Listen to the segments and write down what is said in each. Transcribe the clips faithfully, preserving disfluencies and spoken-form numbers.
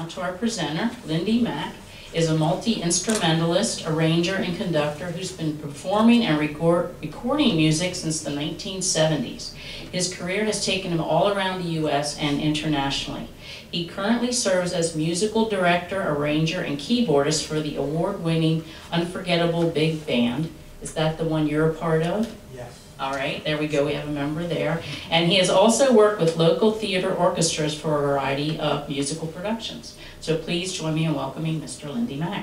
to our presenter. Lindy Mack is a multi-instrumentalist, arranger, and conductor who's been performing and record, recording music since the nineteen seventies. His career has taken him all around the U S and internationally. He currently serves as musical director, arranger, and keyboardist for the award-winning Unforgettable Big Band. Is that the one you're a part of? Yes. All right, there we go, we have a member there. And he has also worked with local theater orchestras for a variety of musical productions. So please join me in welcoming Mister Lindy Mack.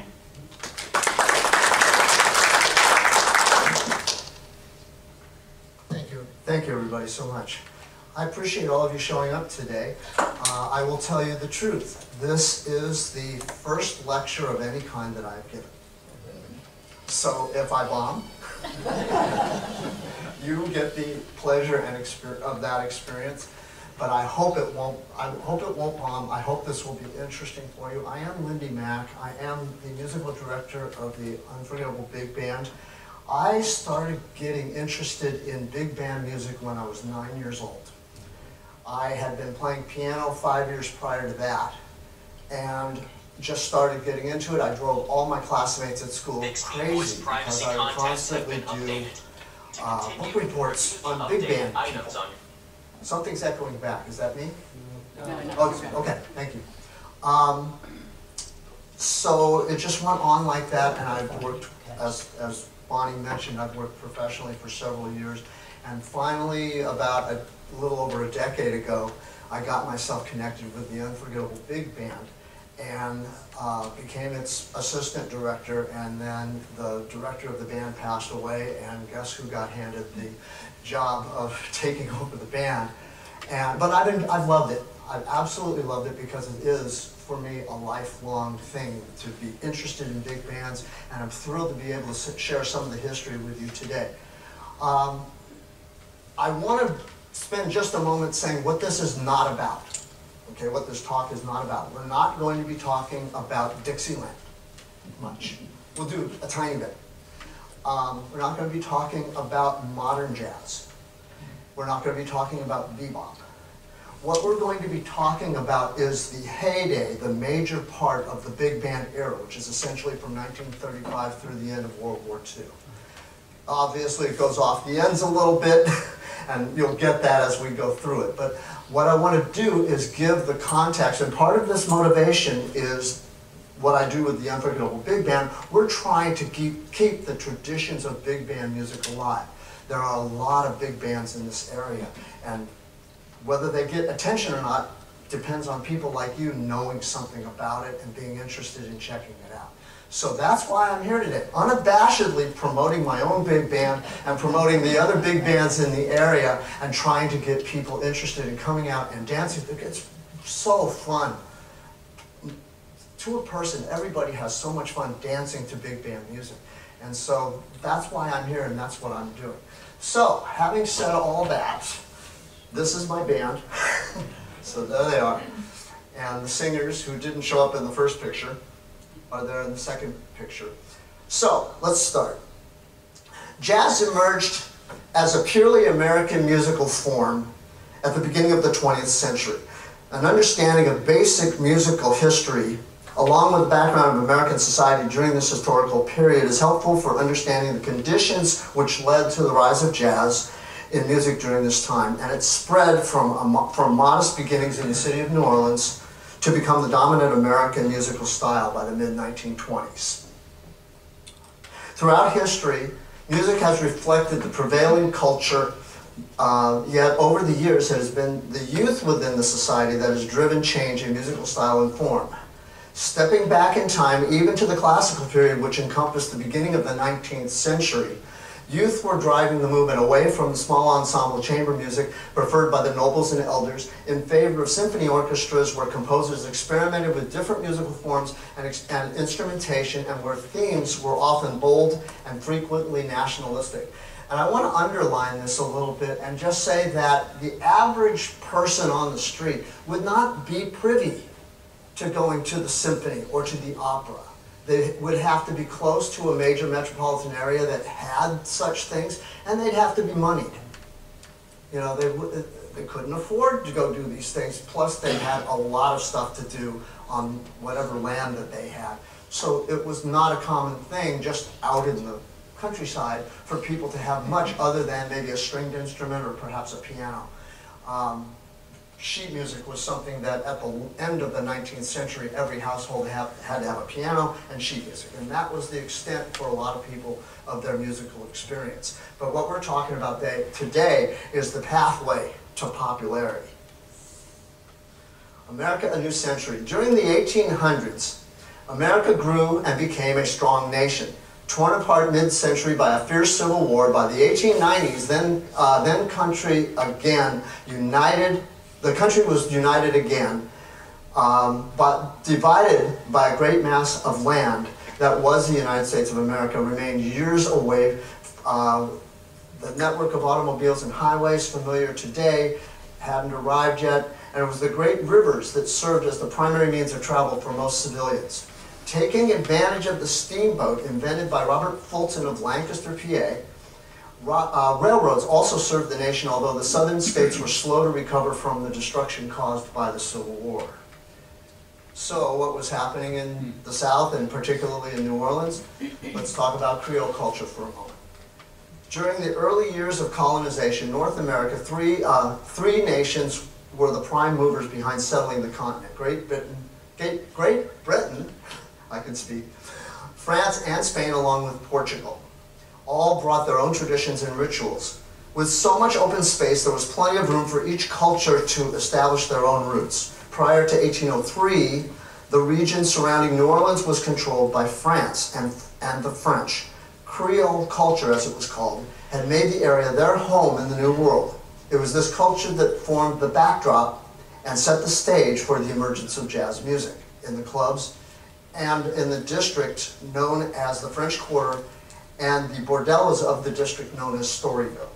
Thank you. Thank you, everybody, so much. I appreciate all of you showing up today. Uh, I will tell you the truth. This is the first lecture of any kind that I've given. So if I bomb, you get the pleasure and experience of that experience. But I hope it won't. I hope it won't bomb. I hope this will be interesting for you. I am Lindy Mack. I am the musical director of the Unforgettable Big Band. I started getting interested in big band music when I was nine years old. I had been playing piano five years prior to that, and just started getting into it. I drove all my classmates at school crazy because I would constantly do uh, book reports on big band people. Something's echoing back. Is that me? No, no, oh, okay, thank you. Um, so it just went on like that, and I've worked, as, as Bonnie mentioned, I've worked professionally for several years. And finally, about a little over a decade ago, I got myself connected with the Unforgettable Big Band and uh, became its assistant director, and then the director of the band passed away, and guess who got handed the job of taking over the band. And but I've been, I've loved it. I've absolutely loved it because it is, for me, a lifelong thing to be interested in big bands, and I'm thrilled to be able to share some of the history with you today. Um, I want to spend just a moment saying what this is not about. Okay, what this talk is not about. We're not going to be talking about Dixieland much. We'll do a tiny bit. Um, we're not going to be talking about modern jazz. We're not going to be talking about bebop. What we're going to be talking about is the heyday, the major part of the big band era, which is essentially from nineteen thirty-five through the end of World War Two. Obviously, it goes off the ends a little bit, and you'll get that as we go through it. But what I want to do is give the context, and part of this motivation is what I do with the Unforgettable Big Band. We're trying to keep, keep the traditions of big band music alive. There are a lot of big bands in this area, and whether they get attention or not depends on people like you knowing something about it and being interested in checking it out. So that's why I'm here today, unabashedly promoting my own big band and promoting the other big bands in the area and trying to get people interested in coming out and dancing. It's so fun. To a person, everybody has so much fun dancing to big band music. And so that's why I'm here, and that's what I'm doing. So, having said all that, this is my band. So there they are. And the singers who didn't show up in the first picture are there in the second picture. So, let's start. Jazz emerged as a purely American musical form at the beginning of the twentieth century. An understanding of basic musical history, along with the background of American society during this historical period, is helpful for understanding the conditions which led to the rise of jazz in music during this time. And it spread from, a, from modest beginnings in the city of New Orleans to become the dominant American musical style by the mid nineteen twenties. Throughout history, music has reflected the prevailing culture, uh, yet over the years it has been the youth within the society that has driven change in musical style and form. Stepping back in time, even to the classical period, which encompassed the beginning of the nineteenth century, youth were driving the movement away from the small ensemble chamber music preferred by the nobles and elders in favor of symphony orchestras, where composers experimented with different musical forms and, and instrumentation, and where themes were often bold and frequently nationalistic. And I want to underline this a little bit and just say that the average person on the street would not be privy to going to the symphony or to the opera. They would have to be close to a major metropolitan area that had such things, and they'd have to be moneyed. You know, they, They couldn't afford to go do these things, plus they had a lot of stuff to do on whatever land that they had. So it was not a common thing just out in the countryside for people to have much other than maybe a stringed instrument or perhaps a piano. Um, sheet music was something that at the end of the nineteenth century, every household have, had to have a piano and sheet music. And that was the extent for a lot of people of their musical experience. But what we're talking about they, today is the pathway to popularity. America, a new century. During the eighteen hundreds, America grew and became a strong nation. Torn apart mid-century by a fierce civil war, by the eighteen nineties, then, uh, then country again united, the country was united again, um, but divided by a great mass of land that was the United States of America, remained years away. Uh, the network of automobiles and highways familiar today hadn't arrived yet, and it was the great rivers that served as the primary means of travel for most civilians. Taking advantage of the steamboat invented by Robert Fulton of Lancaster, P A, uh, railroads also served the nation, although the southern states were slow to recover from the destruction caused by the Civil War. So what was happening in the South, and particularly in New Orleans? Let's talk about Creole culture for a moment. During the early years of colonization, North America, three, uh, three nations were the prime movers behind settling the continent. Great Britain, Great Britain, I can speak, France and Spain, along with Portugal. All brought their own traditions and rituals. With so much open space, there was plenty of room for each culture to establish their own roots. Prior to eighteen oh three, the region surrounding New Orleans was controlled by France and, and the French. Creole culture, as it was called, had made the area their home in the New World. It was this culture that formed the backdrop and set the stage for the emergence of jazz music in the clubs and in the district known as the French Quarter and the bordellos of the district known as Storyville.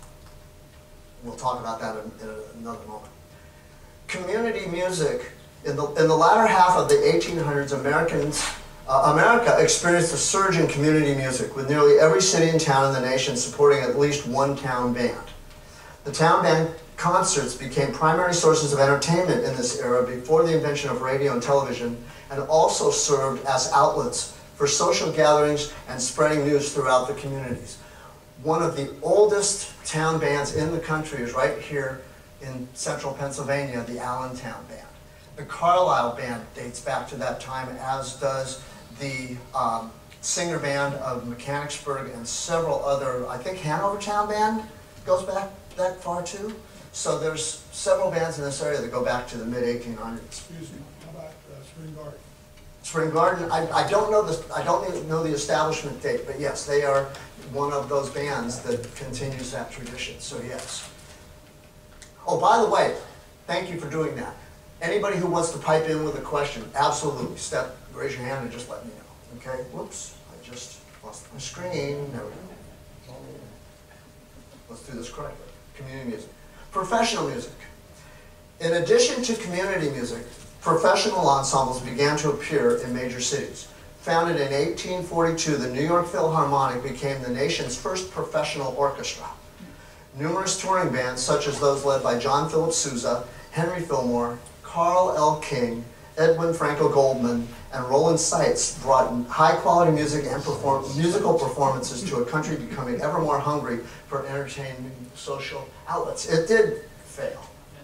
We'll talk about that in, in another moment. Community music, in the, in the latter half of the eighteen hundreds, Americans, uh, America experienced a surge in community music, with nearly every city and town in the nation supporting at least one town band. The town band concerts became primary sources of entertainment in this era before the invention of radio and television, and also served as outlets for social gatherings and spreading news throughout the communities. One of the oldest town bands in the country is right here in central Pennsylvania, the Allentown Band. The Carlisle Band dates back to that time, as does the um, Singer Band of Mechanicsburg and several other, I think Hanover Town Band goes back that far too. So there's several bands in this area that go back to the mid eighteen hundreds. Excuse me, how about uh, Spring Garden? Spring Garden, I, I don't know the I don't know the establishment date, but yes, they are one of those bands that continues that tradition. So yes. Oh, by the way, thank you for doing that. Anybody who wants to pipe in with a question, absolutely. Step, raise your hand and just let me know. Okay. Whoops, I just lost my screen. There we go. Let's do this correctly. Community music. Professional music. In addition to community music, professional ensembles began to appear in major cities. Founded in eighteen forty-two, the New York Philharmonic became the nation's first professional orchestra. Numerous touring bands, such as those led by John Philip Sousa, Henry Fillmore, Carl L. King, Edwin Franco Goldman, and Roland Seitz, brought high-quality music and perform musical performances to a country becoming ever more hungry for entertaining social outlets. It did fail.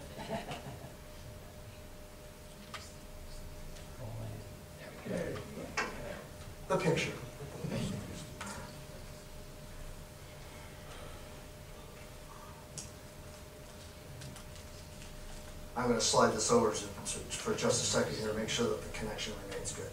The picture. I'm going to slide this over to, to, for just a second here to make sure that the connection remains good.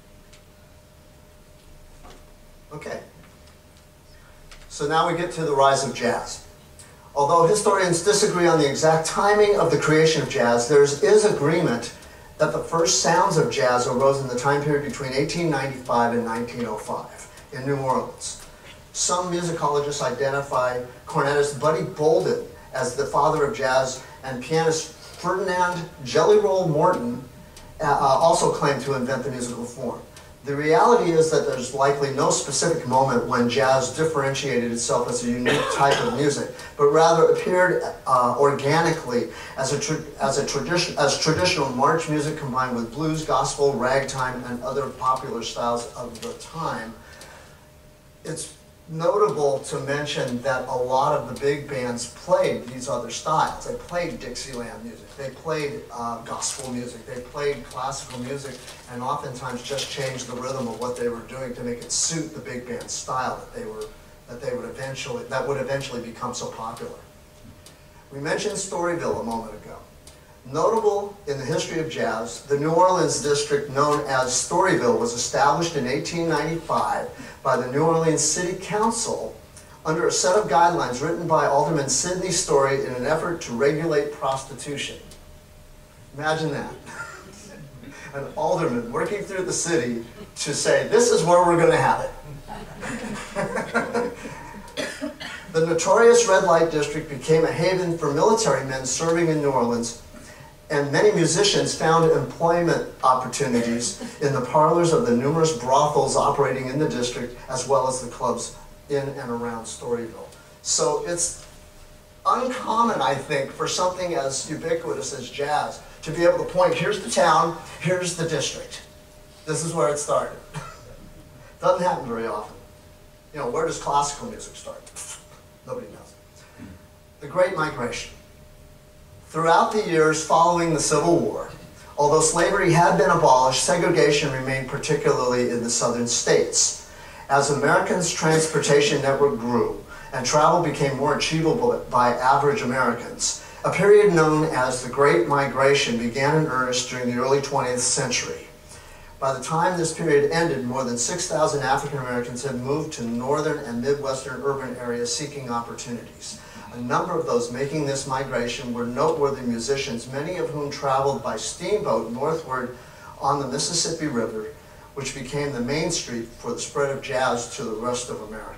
Okay. So now we get to the rise of jazz. Although historians disagree on the exact timing of the creation of jazz, there is agreement that the first sounds of jazz arose in the time period between eighteen ninety-five and nineteen oh five in New Orleans. Some musicologists identify cornetist Buddy Bolden as the father of jazz, and pianist Ferdinand Jelly Roll Morton uh, also claimed to invent the musical form. The reality is that there's likely no specific moment when jazz differentiated itself as a unique type of music, but rather appeared uh, organically as a, tra as, a tradition as traditional march music combined with blues, gospel, ragtime, and other popular styles of the time. It's notable to mention that a lot of the big bands played these other styles. They played Dixieland music, they played uh, gospel music, they played classical music, and oftentimes just changed the rhythm of what they were doing to make it suit the big band style that they were that they would eventually that would eventually become so popular. We mentioned Storyville a moment ago. Notable in the history of jazz, the New Orleans district known as Storyville was established in eighteen ninety-five by the New Orleans City Council under a set of guidelines written by Alderman Sidney Story in an effort to regulate prostitution. Imagine that. An alderman working through the city to say, this is where we're going to have it. The notorious red light district became a haven for military men serving in New Orleans, and many musicians found employment opportunities in the parlors of the numerous brothels operating in the district, as well as the clubs in and around Storyville. So it's uncommon, I think, for something as ubiquitous as jazz to be able to point, here's the town, here's the district. This is where it started. Doesn't happen very often. You know, where does classical music start? Nobody knows. The Great Migration. Throughout the years following the Civil War, although slavery had been abolished, segregation remained particularly in the southern states. As Americans' transportation network grew and travel became more achievable by average Americans, a period known as the Great Migration began in earnest during the early twentieth century. By the time this period ended, more than six thousand African Americans had moved to northern and midwestern urban areas seeking opportunities. A number of those making this migration were noteworthy musicians, many of whom traveled by steamboat northward on the Mississippi River, which became the main street for the spread of jazz to the rest of America.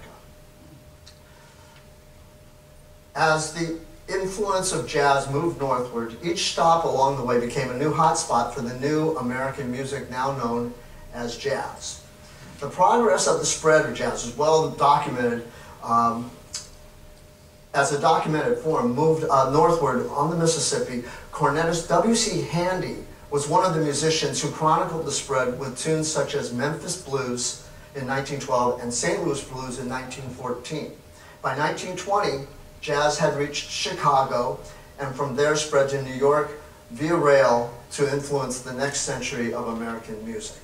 As the influence of jazz moved northward, each stop along the way became a new hotspot for the new American music now known as jazz. The progress of the spread of jazz is well documented um, as a documented form moved uh, northward on the Mississippi. Cornetist W C Handy was one of the musicians who chronicled the spread with tunes such as Memphis Blues in nineteen twelve and Saint Louis Blues in nineteen fourteen. By nineteen twenty, jazz had reached Chicago and from there spread to New York via rail to influence the next century of American music.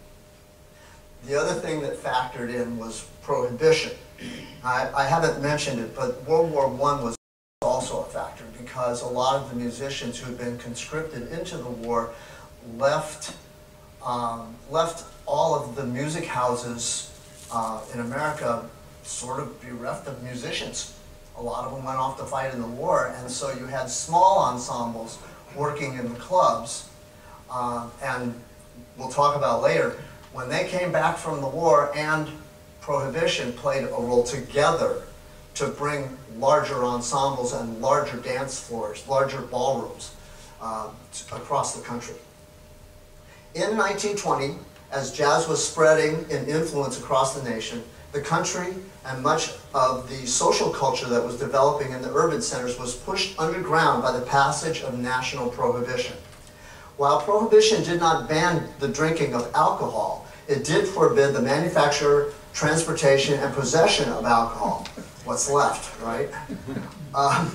The other thing that factored in was prohibition. I, I haven't mentioned it, but World War One was also a factor because a lot of the musicians who had been conscripted into the war left, um, left all of the music houses uh, in America sort of bereft of musicians. A lot of them went off to fight in the war, and so you had small ensembles working in the clubs, uh, and we'll talk about later, when they came back from the war and Prohibition played a role together to bring larger ensembles and larger dance floors, larger ballrooms uh, across the country. In nineteen twenty, as jazz was spreading in influence across the nation, the country and much of the social culture that was developing in the urban centers was pushed underground by the passage of national prohibition. While prohibition did not ban the drinking of alcohol, it did forbid the manufacture, transportation, and possession of alcohol. What's left, right? Um,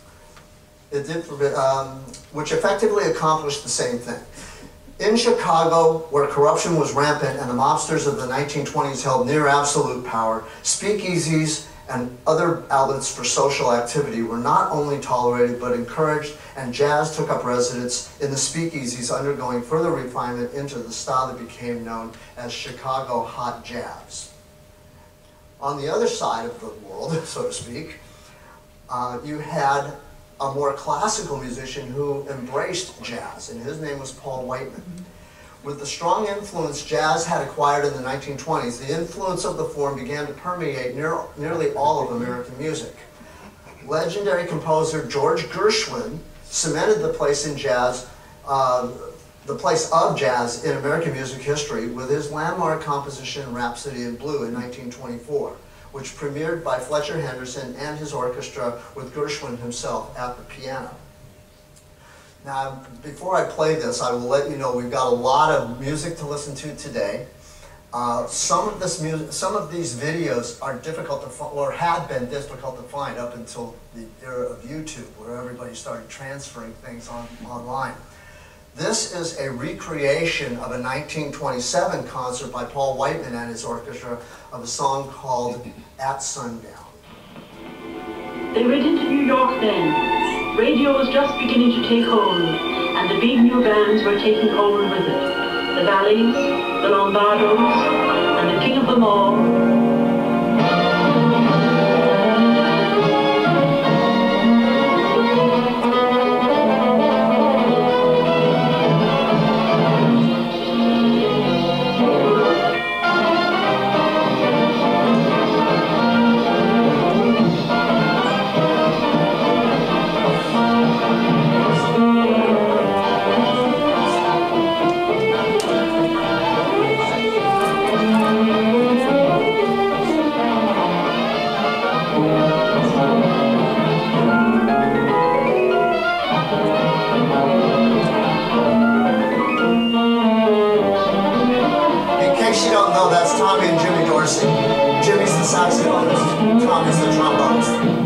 it did forbid, um, which effectively accomplished the same thing. In Chicago, where corruption was rampant and the mobsters of the nineteen twenties held near absolute power, speakeasies and other outlets for social activity were not only tolerated but encouraged, and jazz took up residence in the speakeasies, undergoing further refinement into the style that became known as Chicago hot jazz. On the other side of the world, so to speak, uh, you had a more classical musician who embraced jazz, and his name was Paul Whiteman. With the strong influence jazz had acquired in the nineteen twenties, the influence of the form began to permeate near, nearly all of American music. Legendary composer George Gershwin cemented the place in jazz, uh, the place of jazz in American music history with his landmark composition Rhapsody in Blue in nineteen twenty-four, which premiered by Fletcher Henderson and his orchestra with Gershwin himself at the piano. Now, before I play this, I will let you know we've got a lot of music to listen to today. Uh, some of this music, some of these videos are difficult to find, or had been difficult to find up until the era of YouTube, where everybody started transferring things on, online. This is a recreation of a nineteen twenty-seven concert by Paul Whiteman and his orchestra of a song called At Sundown. They went into New York then. Radio was just beginning to take hold, and the big new bands were taking hold with it. The Valleys, the Lombardos, and the king of them all, Jimmy's the saxophonist, Tommy's the trombonist.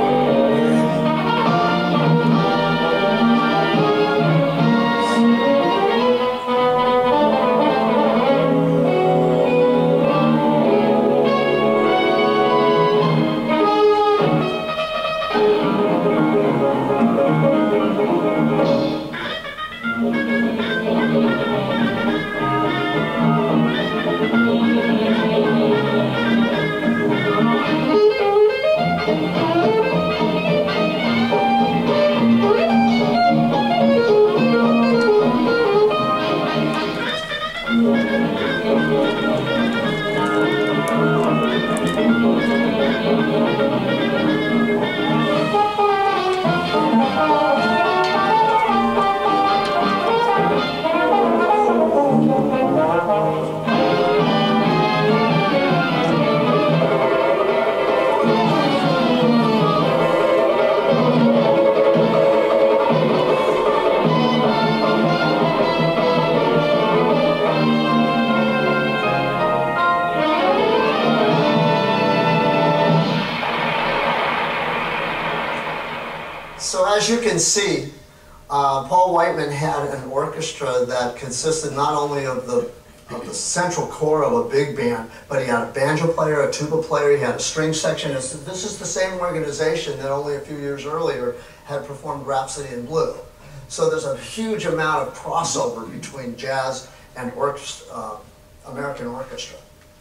As you can see, uh, Paul Whiteman had an orchestra that consisted not only of the, of the central core of a big band, but he had a banjo player, a tuba player, he had a string section. This is the same organization that only a few years earlier had performed Rhapsody in Blue. So there's a huge amount of crossover between jazz and orchestra, uh, American orchestra.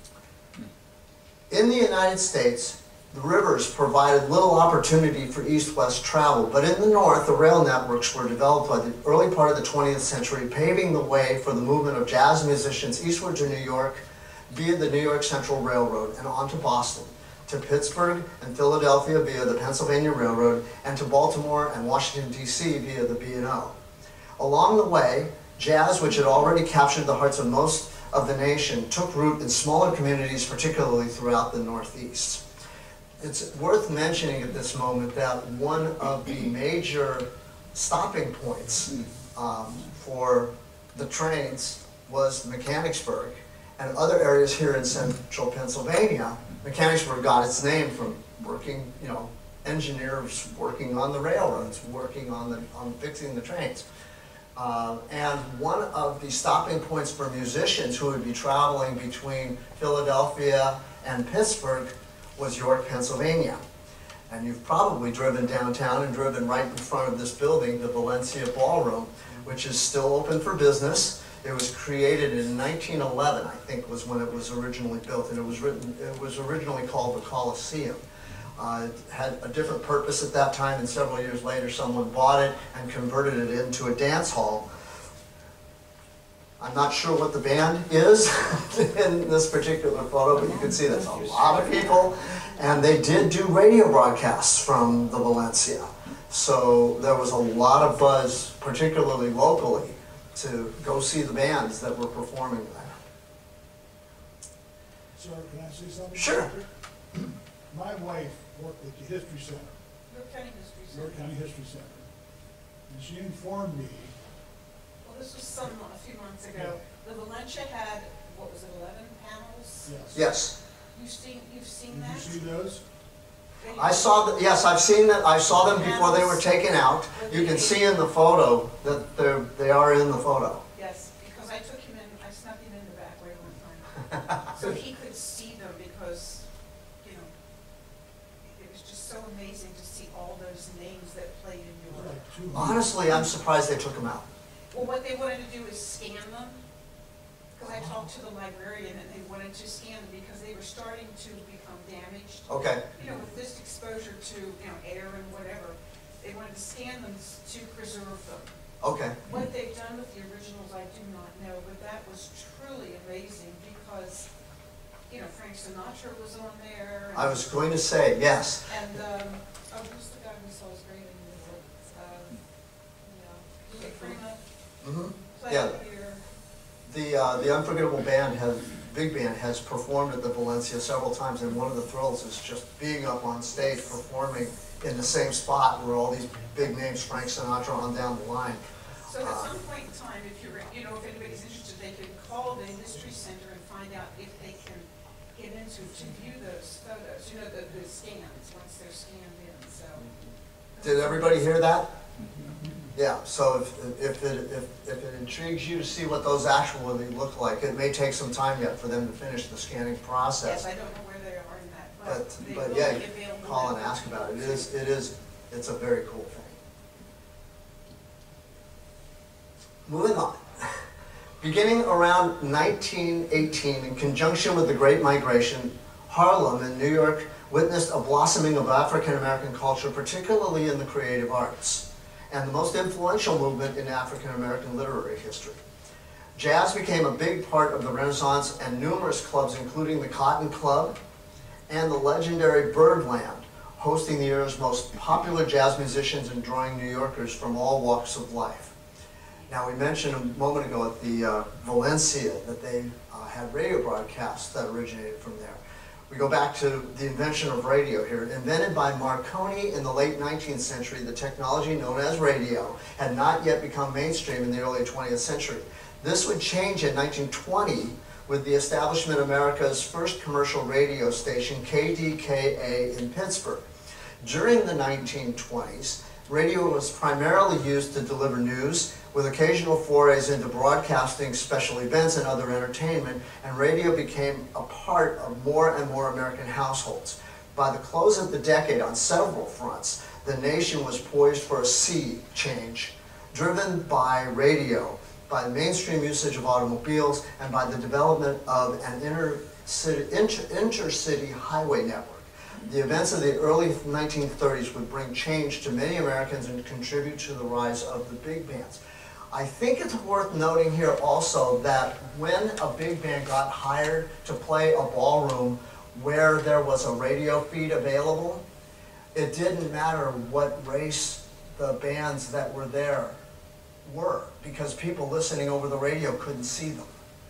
In the United States, the rivers provided little opportunity for east-west travel, but in the north, the rail networks were developed by the early part of the twentieth century, paving the way for the movement of jazz musicians eastward to New York via the New York Central Railroad and on to Boston, to Pittsburgh and Philadelphia via the Pennsylvania Railroad, and to Baltimore and Washington, D C via the B and O. Along the way, jazz, which had already captured the hearts of most of the nation, took root in smaller communities, particularly throughout the Northeast. It's worth mentioning at this moment that one of the major stopping points um, for the trains was Mechanicsburg and other areas here in central Pennsylvania. Mechanicsburg got its name from working, you know, engineers working on the railroads, working on the on fixing the trains. Uh, and one of the stopping points for musicians who would be traveling between Philadelphia and Pittsburgh was York, Pennsylvania. And you've probably driven downtown and driven right in front of this building, the Valencia Ballroom, which is still open for business. It was created in nineteen eleven, I think, was when it was originally built, and it was written. It was originally called the Coliseum. Uh, it had a different purpose at that time, and several years later, someone bought it and converted it into a dance hall. I'm not sure what the band is in this particular photo, but you can see there's a lot of people, and they did do radio broadcasts from the Valencia. So there was a lot of buzz, particularly locally, to go see the bands that were performing there. Sir, can I say something? Sure. My wife worked at the History Center, York County History Center. York County History Center, and she informed me, Well, this was some, a few months ago. The Valencia had, what was it, eleven panels? yes. Yes. You've seen, you've seen Did that? you see those? They- I saw, the, yes, I've seen that, I saw them before they were taken out. You can see in the photo that they're, they are in the photo. Yes, because I took him in, I snuck him in the back way one time. So he could see them because, you know, it was just so amazing to see all those names that played in It was York. like two hundred. Honestly, I'm surprised they took them out. Well, what they wanted to do is scan them, because I talked to the librarian and they wanted to scan them because they were starting to become damaged. Okay. You know, with this exposure to, you know, air and whatever, they wanted to scan them to preserve them. Okay. What they've done with the originals, I do not know, but that was truly amazing because, you know, Frank Sinatra was on there. and- I was going to say, yes. And, um, oh, who's the guy we saw was great in the world? Um, yeah, Dick Freeman Mm-hmm. played Yeah. here. The, uh, the Unforgettable Band has, Big Band has performed at the Valencia several times, and one of the thrills is just being up on stage performing in the same spot where all these big names, Frank Sinatra on down the line. So at Uh, some point in time, if you're, you know, if anybody's interested, they can call the History Center and find out if they can get into, to view those photos, you know, the, the scans, once they're scanned in, so. Did everybody hear that? Yeah, so if, if, it, if, if it intrigues you to see what those actually look like, it may take some time yet for them to finish the scanning Yes, process. I don't know where they are in that, But, but they will but be yeah, available. call and ask about it. It is, it is, it's a very cool thing. Moving on. Beginning around nineteen eighteen, in conjunction with the Great Migration, Harlem in New York witnessed a blossoming of African American culture, particularly in the creative arts, and the most influential movement in African American literary history. Jazz became a big part of the Renaissance, and numerous clubs, including the Cotton Club and the legendary Birdland, hosting the era's most popular jazz musicians and drawing New Yorkers from all walks of life. Now, we mentioned a moment ago at the uh, Valencia that they uh, had radio broadcasts that originated from there. We go back to the invention of radio here. Invented by Marconi in the late nineteenth century, the technology known as radio had not yet become mainstream in the early twentieth century. This would change in nineteen twenty with the establishment of America's first commercial radio station, K D K A in Pittsburgh. During the nineteen twenties, radio was primarily used to deliver news, with occasional forays into broadcasting special events and other entertainment, and radio became a part of more and more American households. By the close of the decade, on several fronts, the nation was poised for a sea change, driven by radio, by the mainstream usage of automobiles, and by the development of an intercity, inter, intercity highway network. The events of the early nineteen thirties would bring change to many Americans and contribute to the rise of the big bands. I think it's worth noting here also that when a big band got hired to play a ballroom where there was a radio feed available, it didn't matter what race the bands that were there were, because people listening over the radio couldn't see them.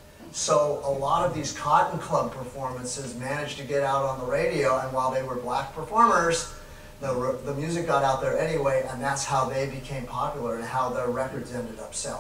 So a lot of these Cotton Club performances managed to get out on the radio, and while they were black performers, the, the music got out there anyway, and that's how they became popular and how their records ended up selling.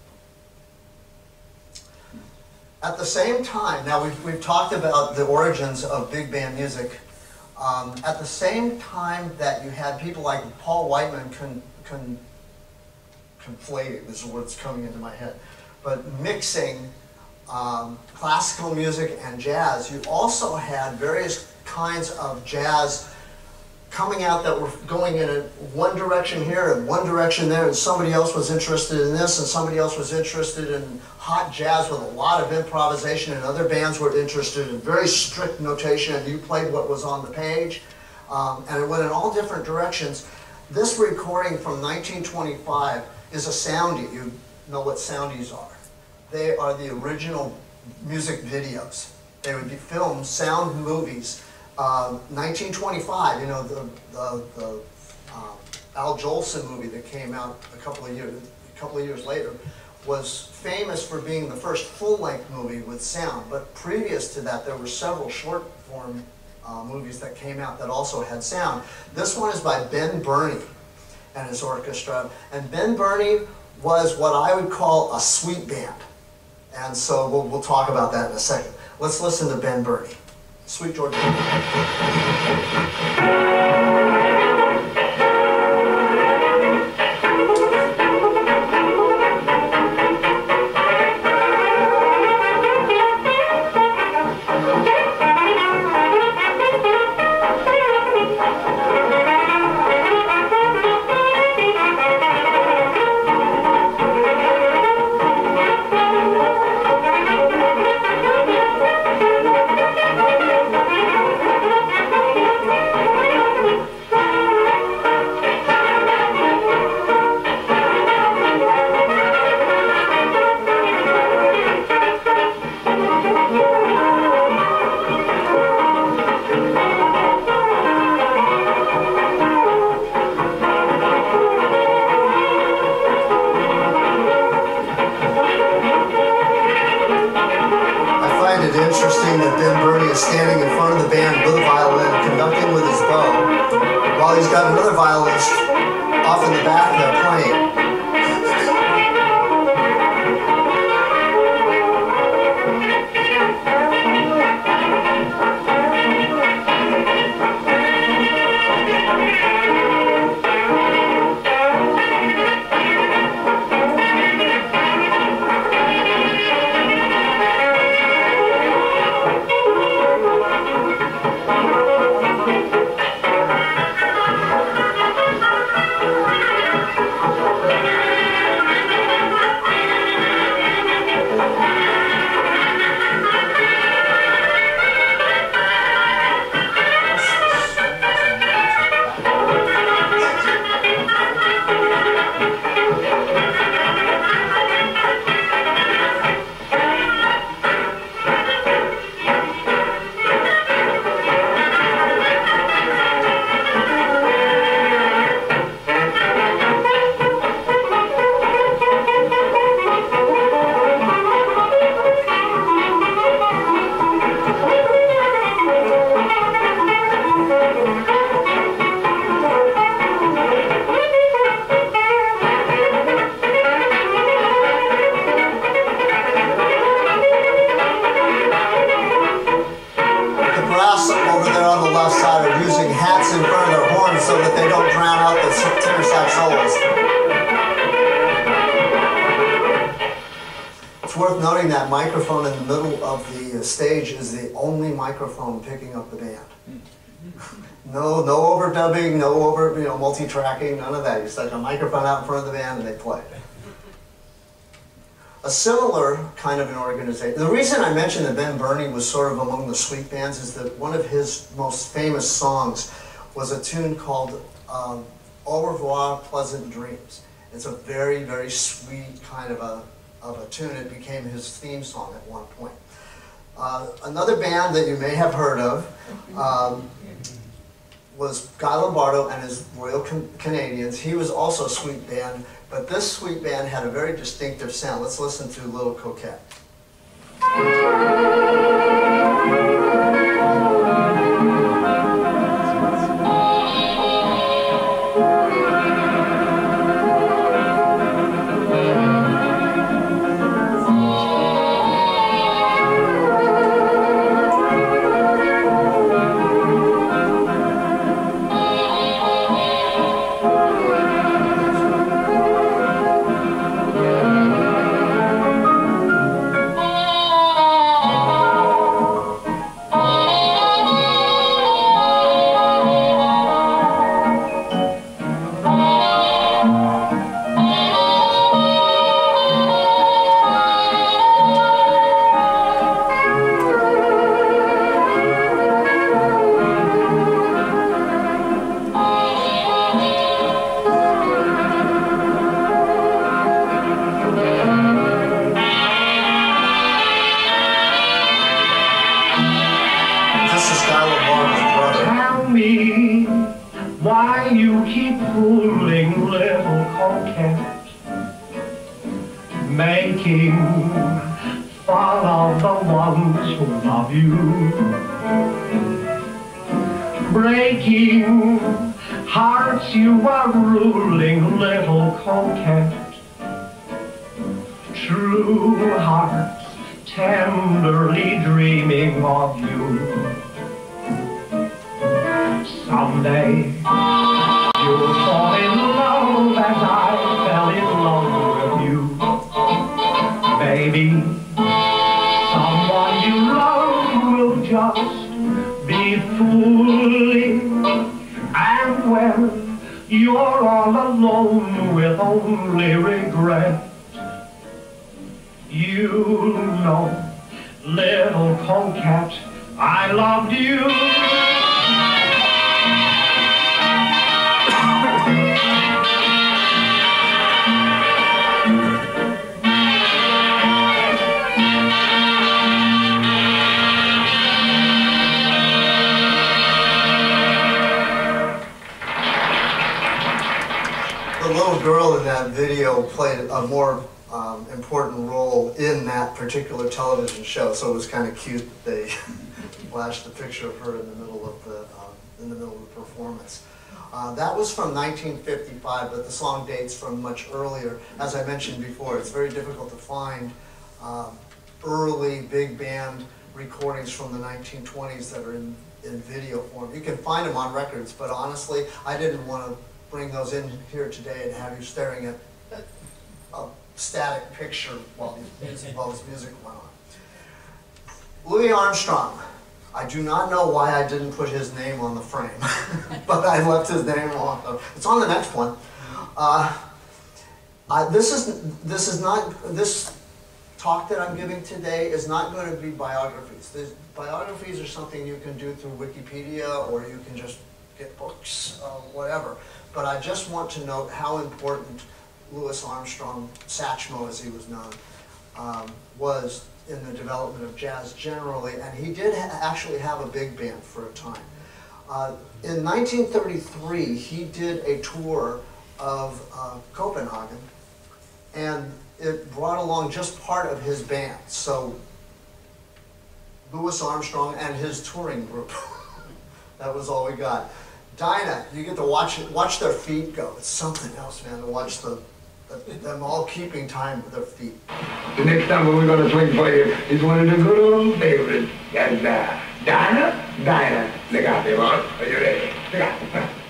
At the same time, now we've, we've talked about the origins of big band music. Um, at the same time that you had people like Paul Whiteman con, con, conflating, this is what's coming into my head, but mixing um, classical music and jazz, you also had various kinds of jazz coming out that were going in a one direction here and one direction there, and somebody else was interested in this and somebody else was interested in hot jazz with a lot of improvisation, and other bands were interested in very strict notation, and you played what was on the page, um, and it went in all different directions. This recording from nineteen twenty-five is a soundie. You know what soundies are. They are the original music videos. They would be filmed sound movies. Um, nineteen twenty-five, you know, the, the, the um, Al Jolson movie that came out a couple of years, a couple of years later, was famous for being the first full-length movie with sound, but previous to that there were several short-form uh, movies that came out that also had sound. This one is by Ben Burney and his orchestra, and Ben Burney was what I would call a sweet band, and so we'll, we'll talk about that in a second. Let's listen to Ben Burney. Sweet Georgia. Interesting that Ben Burney is standing in front of the band with a violin, conducting with his bow, while he's got another violinist off in the back there playing. Worth noting that microphone in the middle of the stage is the only microphone picking up the band. No, no overdubbing, no over, you know, multi-tracking, none of that. You stick a microphone out in front of the band and they play. A similar kind of an organization. The reason I mentioned that Ben Burney was sort of among the sweet bands is that one of his most famous songs was a tune called um, Au Revoir, Pleasant Dreams. It's a very, very sweet kind of a of a tune. It became his theme song at one point. Uh, another band that you may have heard of um, was Guy Lombardo and his Royal Can Canadians. He was also a sweet band, but this sweet band had a very distinctive sound. Let's listen to Little Coquette. making fun of the ones who love you, breaking hearts you are ruling, little coquette. True hearts tenderly dreaming of you. Someday you'll fall in love as I fell in love with you. Maybe someone you love will just be fooling, and when you're all alone with only regret, you know, little coquette, I loved you. The little girl in that video played a more um, important role in that particular television show, so it was kind of cute that they flashed the picture of her in the middle of the um, in the middle of the performance. Uh, that was from nineteen fifty-five, but the song dates from much earlier. As I mentioned before, it's very difficult to find um, early big band recordings from the nineteen twenties that are in, in video form. You can find them on records, but honestly, I didn't want to bring those in here today and have you staring at a static picture while, these, while this music went on. Louis Armstrong. I do not know why I didn't put his name on the frame, but I left his name on. It's on the next one. Uh, I, this is this is not this talk that I'm giving today is not going to be biographies. This, biographies are something you can do through Wikipedia, or you can just get books, uh, whatever. But I just want to note how important Louis Armstrong, Satchmo as he was known, um, was in the development of jazz generally, and he did ha actually have a big band for a time. Uh, in nineteen thirty-three, he did a tour of uh, Copenhagen, and it brought along just part of his band. So Louis Armstrong and his touring group. That was all we got. Dinah, you get to watch it, watch their feet go. It's something else, man, to watch the, the them all keeping time with their feet. The next number we're going to play for you is one of the good old favorites. That's uh, Dinah, Dinah. Look out there, boss. Are you ready? Look out.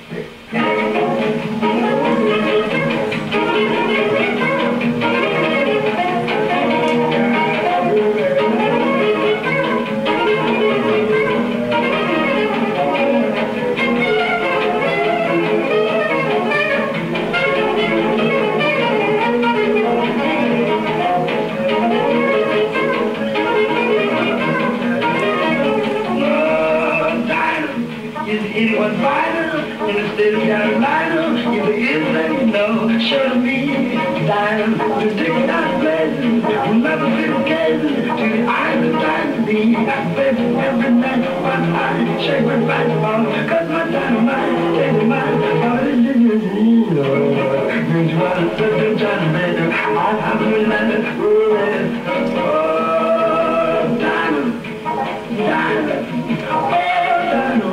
Anyone fighter in the state of Carolina, if there is, let me know. Show me, Dinah, to take that pleasure, never feel occasion, to the eyes of dynasty. I bet every night one eye, shake my back on, cause my dynamite, take my mind, all this is you know. You try to touch them, try to make them, I'm happy like that, oh, Dinah, Dinah, oh, Dinah.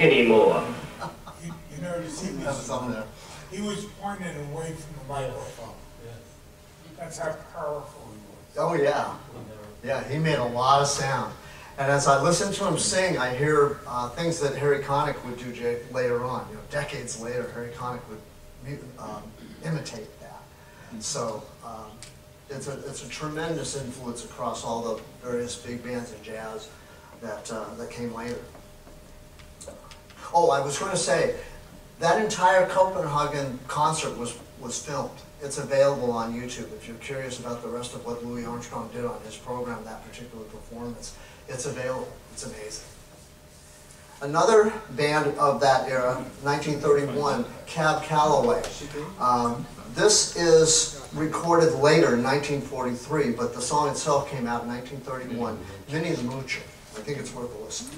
anymore. You, you notice he That was was, on there. he was pointed away from the microphone. That's how powerful he was. Oh, yeah. Yeah, he made a lot of sound. And as I listen to him sing, I hear uh, things that Harry Connick would do Jay, later on. You know, decades later, Harry Connick would um, imitate that. And so um, it's a it's a tremendous influence across all the various big bands in jazz that uh, that came later. Oh, I was going to say that entire Copenhagen concert was was filmed. It's available on YouTube if you're curious about the rest of what Louis Armstrong did on his program, that particular performance. It's available. It's amazing. Another band of that era, nineteen thirty-one, Cab Calloway. Um, this is recorded later, in nineteen forty-three, but the song itself came out in nineteen thirty-one. Vinnie the Moocher. I think it's worth a listen.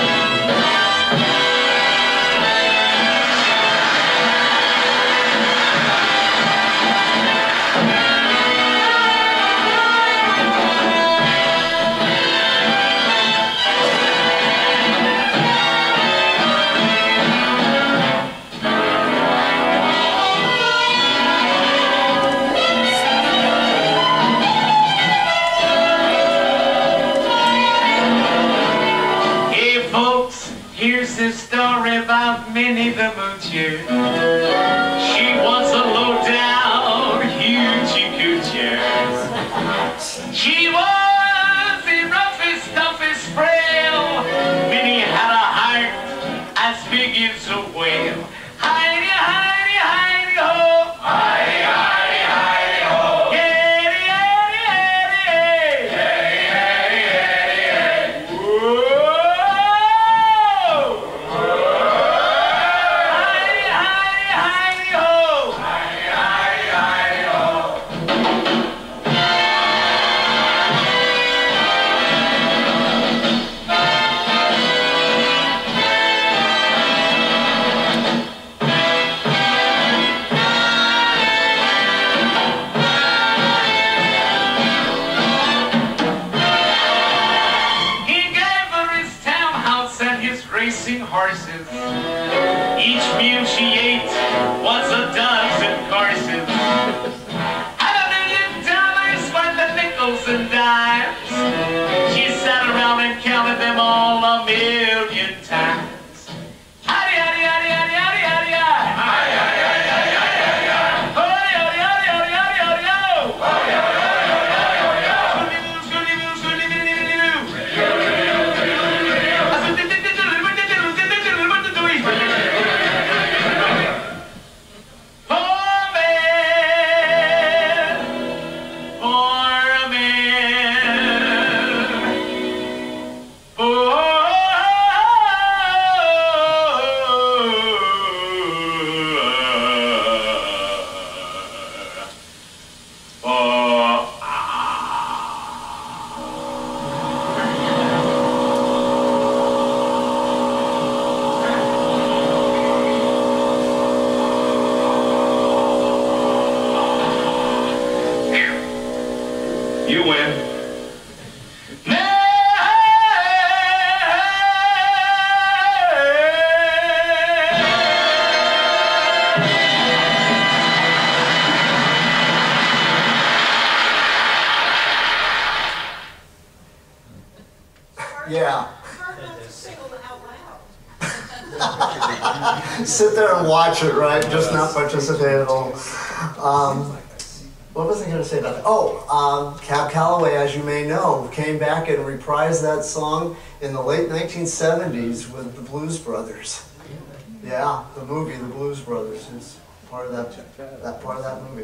Here's the story about Minnie the Moocher. She was a low-down, hoochie-coocher. She was the roughest, toughest frail. Minnie had a heart as big as a whale. Heidi, Heidi, Heidi, ho! Heidi, Heidi, Heidi, ho! Heidi, Heidi, Heidi, Heidi, Heidi, Heidi, Heidi, whoa! Horses. Each meal she ate was a dozen courses. Had a million dollars worth of nickels and dimes. She sat around and counted them all a million times. Howdy, howdy, howdy, howdy, howdy, howdy, howdy. Howdy, howdy, howdy, howdy, howdy, howdy. Howdy, howdy, howdy, howdy, howdy, howdy, howdy. Howdy, howdy, howdy, howdy, howdy, howdy. Scooty boo, scooty boo, scooty boo, scooty boo. You win. Yeah. Hard not to sing out loud. Sit there and watch it, right? Just not participate at all. Um, what was I going to say about that? Oh, um, Cab Calloway, as you may know, came back and reprised that song in the late nineteen seventies with the Blues Brothers. Yeah, the movie, The Blues Brothers, is part of that, that part of that movie.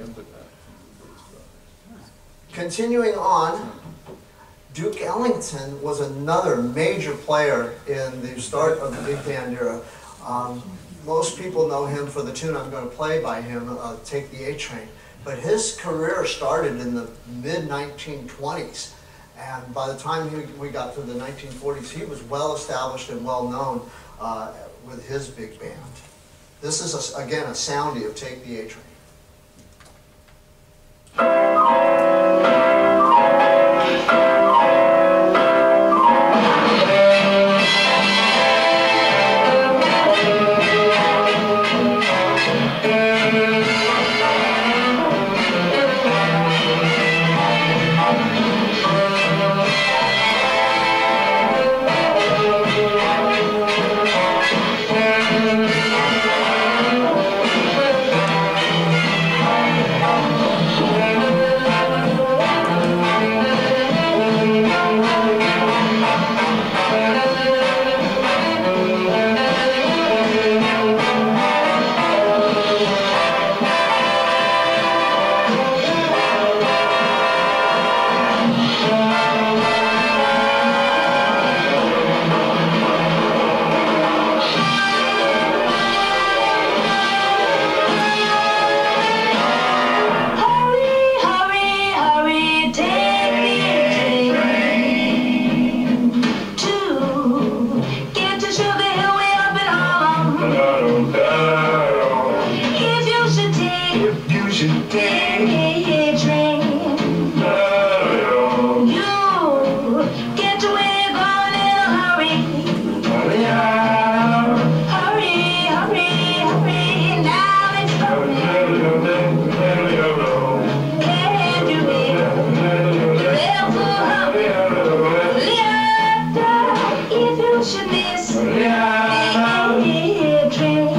Continuing on, Duke Ellington was another major player in the start of the big band era. Um, most people know him for the tune I'm going to play by him, uh, Take the A Train. But his career started in the mid nineteen twenties. And by the time he, we got to the nineteen forties, he was well established and well known uh, with his big band. This is, a, again, a soundie of Take the A Train. should take. Train. You get to where you're going in a hurry. Hurry up. Hurry, hurry, hurry. Now it's coming. Can't you be? Therefore, hurry. If you should miss the train.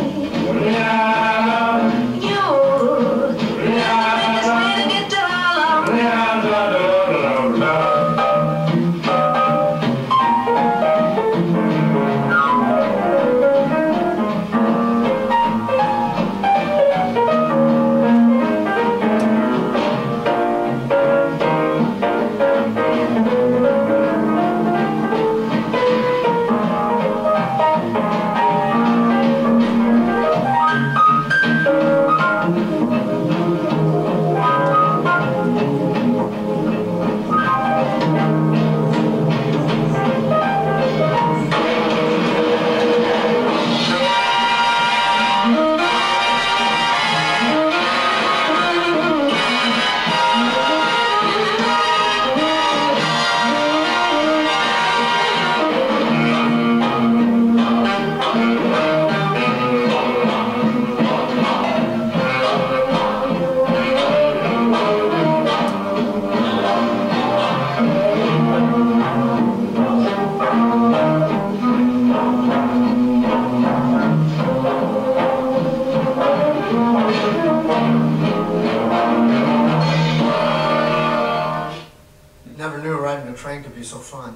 Never knew riding a train could be so fun.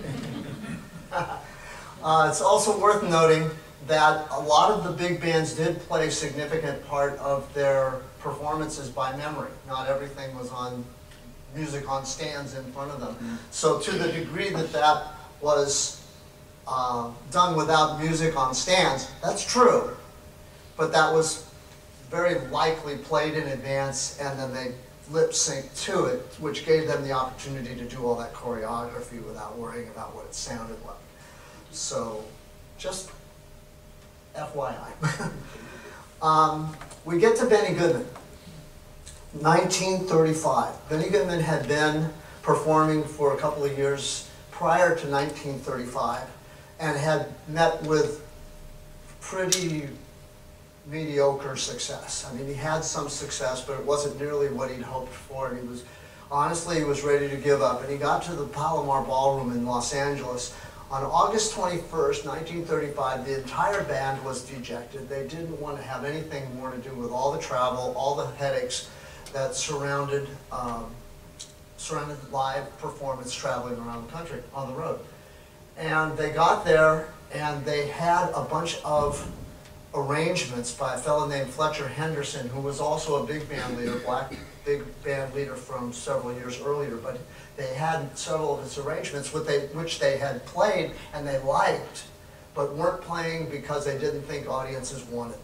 uh, it's also worth noting that a lot of the big bands did play a significant part of their performances by memory. Not everything was on music on stands in front of them. Mm-hmm. So to the degree that that was uh, done without music on stands, that's true. But that was very likely played in advance, and then they lip sync to it, which gave them the opportunity to do all that choreography without worrying about what it sounded like. So, just F Y I. um, we get to Benny Goodman. nineteen thirty-five. Benny Goodman had been performing for a couple of years prior to nineteen thirty-five and had met with pretty mediocre success. I mean, he had some success, but it wasn't nearly what he'd hoped for, and he was, honestly, he was ready to give up. And he got to the Palomar Ballroom in Los Angeles on August twenty-first, nineteen thirty-five. The entire band was dejected. They didn't want to have anything more to do with all the travel, all the headaches that surrounded, um, surrounded live performance traveling around the country, on the road. And they got there, and they had a bunch of arrangements by a fellow named Fletcher Henderson, who was also a big band leader, black big band leader from several years earlier. But they had several of his arrangements which they, which they had played and they liked, but weren't playing because they didn't think audiences wanted them.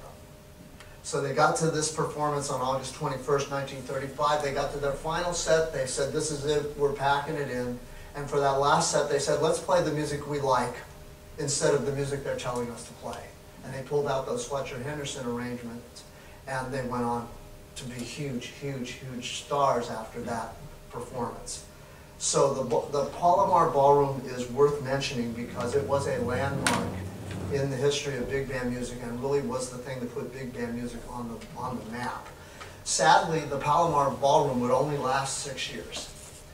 So they got to this performance on August twenty-first, nineteen thirty-five. They got to their final set. They said, this is it, we're packing it in. And for that last set, they said, let's play the music we like instead of the music they're telling us to play. And they pulled out those Fletcher Henderson arrangements, and they went on to be huge, huge, huge stars after that performance. So the, the Palomar Ballroom is worth mentioning because it was a landmark in the history of big band music and really was the thing that put big band music on the, on the map. Sadly, the Palomar Ballroom would only last six years.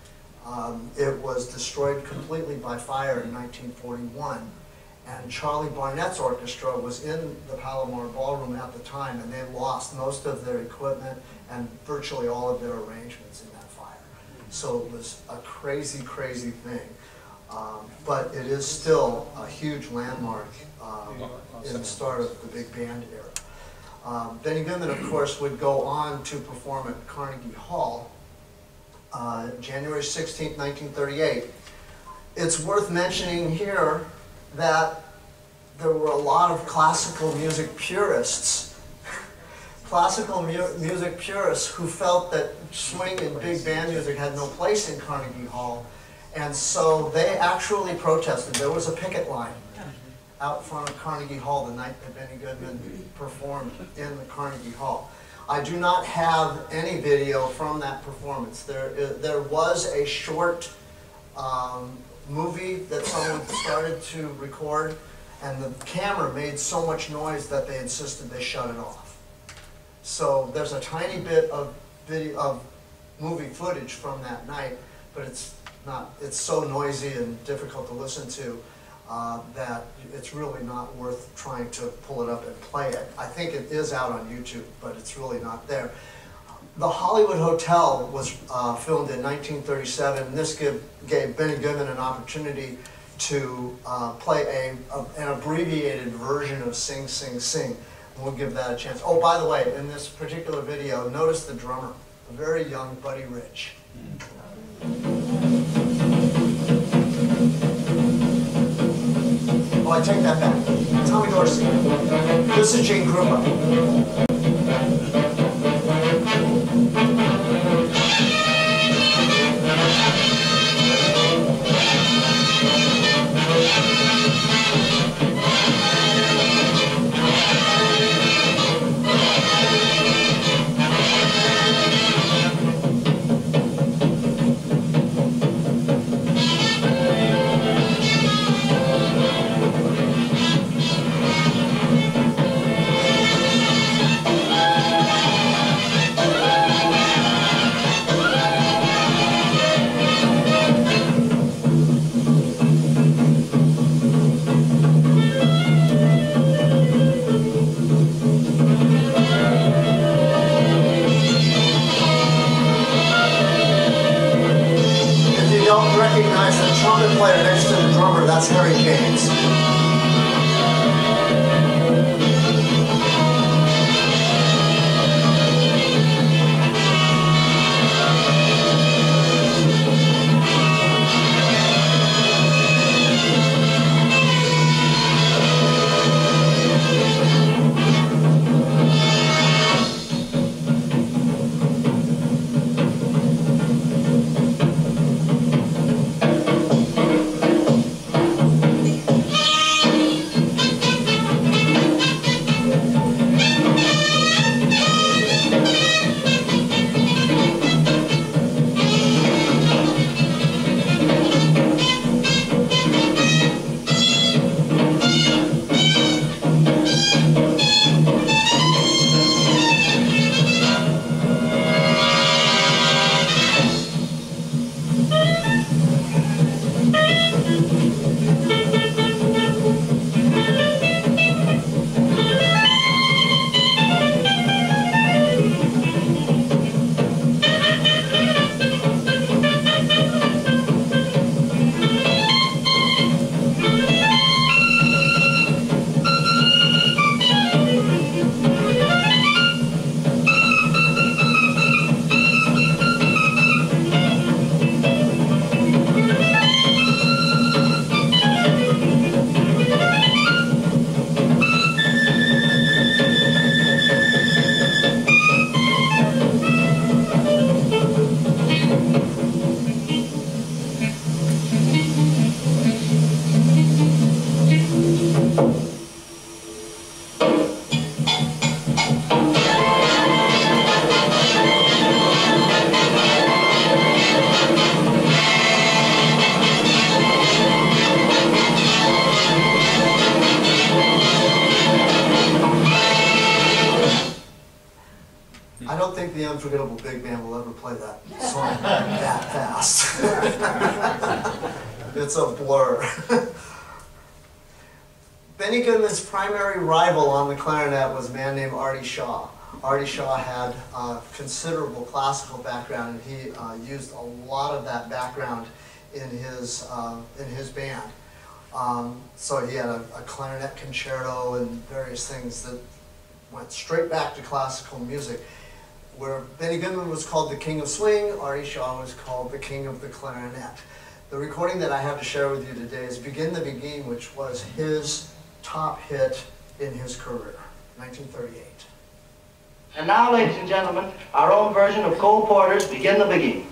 Um, it was destroyed completely by fire in nineteen forty-one. And Charlie Barnett's orchestra was in the Palomar Ballroom at the time, and they lost most of their equipment and virtually all of their arrangements in that fire. So it was a crazy, crazy thing. Um, but it is still a huge landmark um, in the start of the big band era. Um, Benny Goodman, of course, would go on to perform at Carnegie Hall uh, January sixteenth, nineteen thirty-eight. It's worth mentioning here that there were a lot of classical music purists, classical mu music purists who felt that swing and big band music had no place in Carnegie Hall, and so they actually protested. There was a picket line out front of Carnegie Hall the night that Benny Goodman performed in the Carnegie Hall. I do not have any video from that performance. There, is, there was a short um, movie that someone started to record, and the camera made so much noise that they insisted they shut it off. So there's a tiny bit of video of movie footage from that night, but it's not. It's so noisy and difficult to listen to uh, that it's really not worth trying to pull it up and play it. I think it is out on YouTube, but it's really not there. The Hollywood Hotel was uh, filmed in nineteen thirty-seven, and this give, gave Benny Goodman an opportunity to uh, play a, a, an abbreviated version of Sing, Sing, Sing. We'll give that a chance. Oh, by the way, in this particular video, notice the drummer, a very young Buddy Rich. Oh, I take that back. Tommy Dorsey. This is Gene Krupa. Recognize the trumpet player next to the drummer, that's Harry James. I don't think the Unforgettable Big Band will ever play that song that fast. It's a blur. Benny Goodman's primary rival on the clarinet was a man named Artie Shaw. Artie Shaw had uh, considerable classical background, and he uh, used a lot of that background in his, uh, in his band. Um, so he had a, a clarinet concerto and various things that went straight back to classical music. Where Benny Goodman was called the King of Swing, Artie Shaw was called the King of the Clarinet. The recording that I have to share with you today is Begin the Beguine, which was his top hit in his career, nineteen thirty-eight. And now, ladies and gentlemen, our own version of Cole Porter's Begin the Beguine.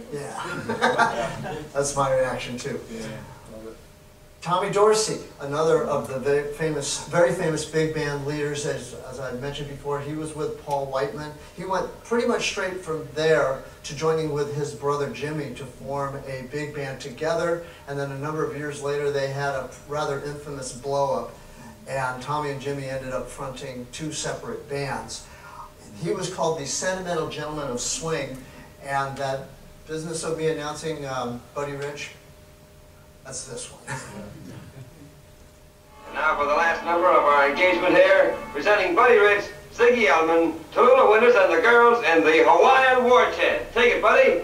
Yeah. That's my reaction too. Tommy Dorsey, another of the very famous, very famous big band leaders, as, as I mentioned before, he was with Paul Whiteman. He went pretty much straight from there to joining with his brother Jimmy to form a big band together, and then a number of years later they had a rather infamous blow-up, and Tommy and Jimmy ended up fronting two separate bands. He was called the Sentimental Gentleman of Swing, and that business of me announcing um, Buddy Rich, that's this one. And now for the last number of our engagement here, presenting Buddy Rich, Ziggy Elman, Tallulah Winters, and the girls in the Hawaiian Quartet. Take it, Buddy.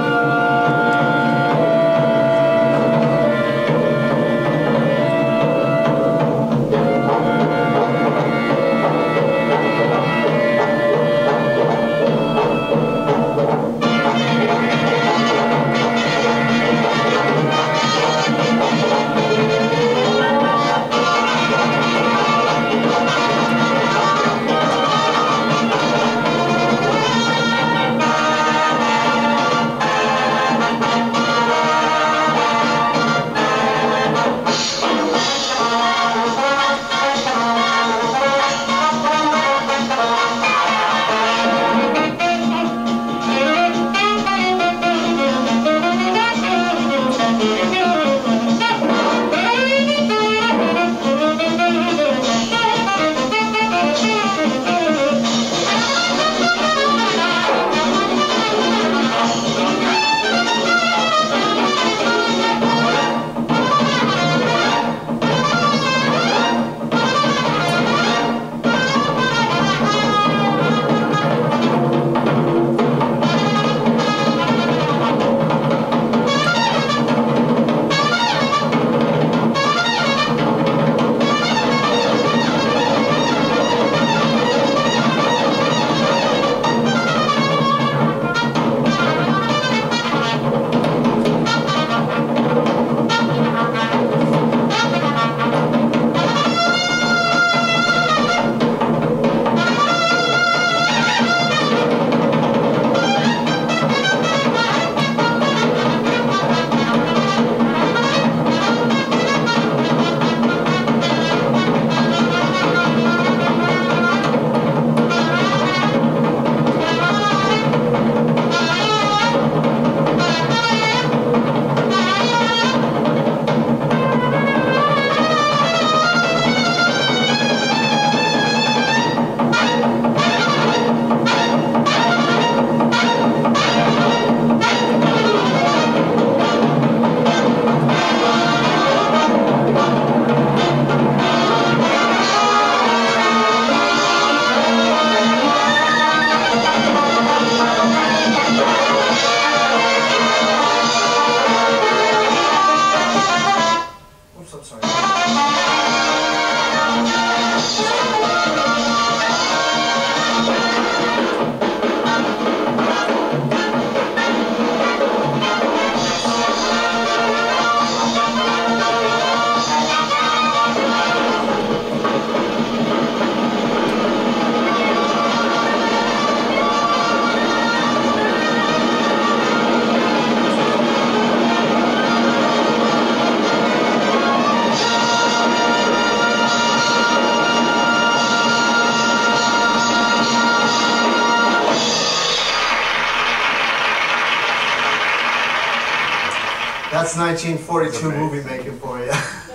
That's nineteen forty-two movie making for you.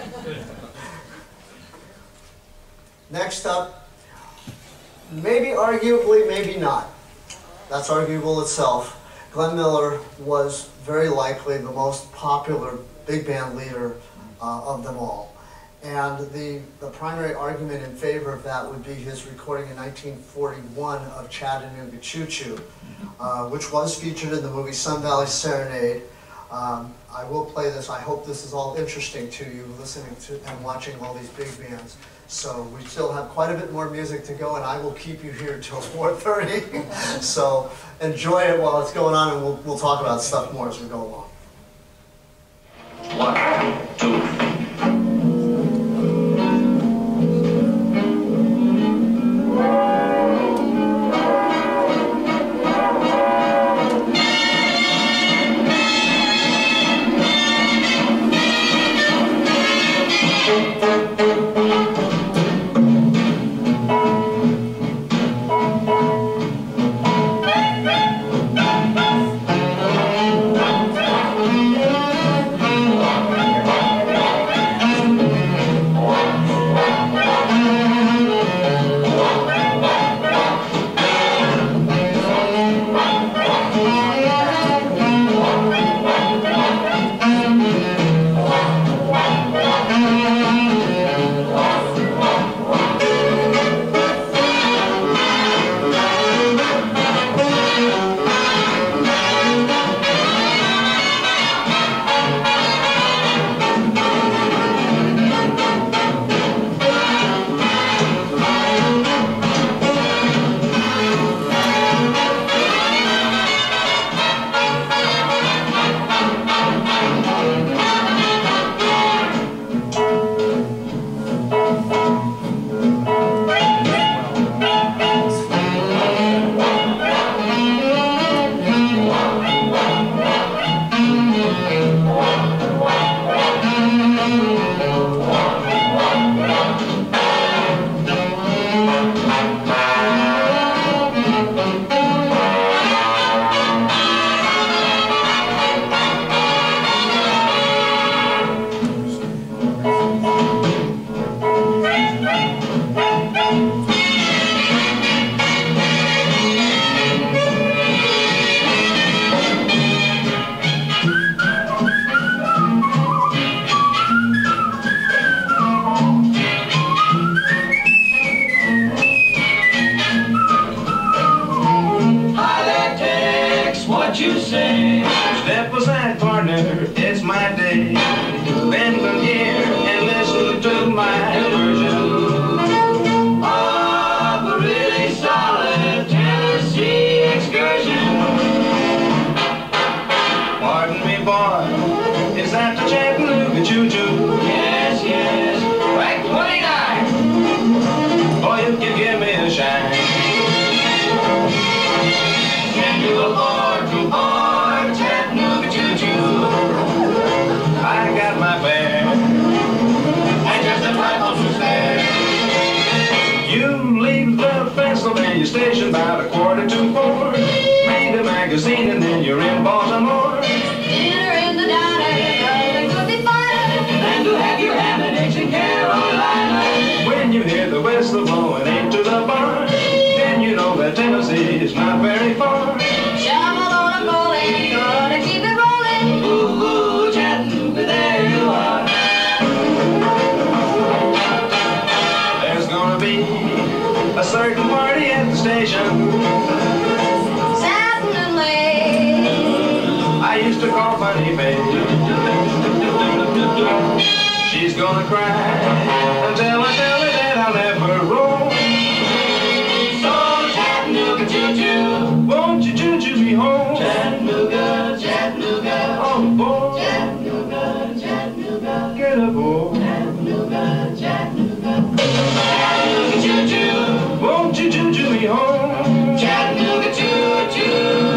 Next up, maybe arguably, maybe not. That's arguable itself. Glenn Miller was very likely the most popular big band leader uh, of them all. And the, the primary argument in favor of that would be his recording in nineteen forty-one of Chattanooga Choo Choo, uh, which was featured in the movie Sun Valley Serenade. Um, I will play this. I hope this is all interesting to you, listening to and watching all these big bands. So we still have quite a bit more music to go, and I will keep you here till four thirty. So enjoy it while it's going on, and we'll, we'll talk about stuff more as we go along. One, two, three. winner, it's my day. Then come here and listen to my version of a really solid Tennessee excursion. Pardon me, boy, is that the Chattanooga choo-choo? Yes, yes, track twenty-nine. Boy, you can give me a shine. Can you afford to board Chattanooga choo-choo? I got my fare, and just a trifle to spare. You leave the Pennsylvania station about a quarter to four. Read a magazine and then you're in Baltimore. Dinner in the diner, nothing could be finer than to have your ham and eggs in Carolina. When you hear the whistle blowing into the barn, then you know that Tennessee is not very far. Shovel rolling, gonna keep it rolling. Ooh, ooh, Chattanooga, there you are. There's gonna be a certain party at the station. Satin and lace. I used to call Bunny Bay. She's gonna cry until I tell her that I'll never roll. So Chattanooga choo-choo, won't you choo-choo me home? Chattanooga, Chattanooga, on board. Chattanooga, Chattanooga, get aboard. Chattanooga, Chattanooga, Chattanooga choo-choo, won't you choo-choo me home? Chattanooga choo-choo.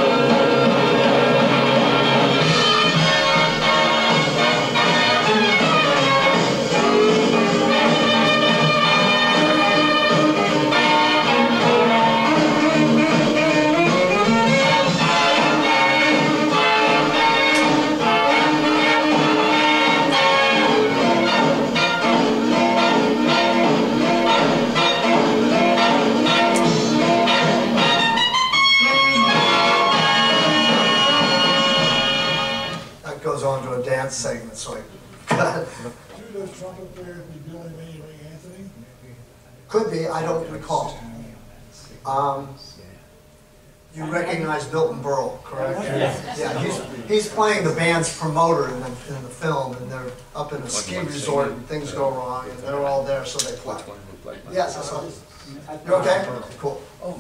On to a dance segment, so I Two of those trumpet players be Billy May and Ray Anthony? could be, I don't recall. Um, you recognize Milton Berle, correct? Yeah. Yeah, he's, he's playing the band's promoter in the, in the film, and they're up in a ski resort, and things go wrong, and they're all there, so they play. Yes, that's all. You okay? Cool.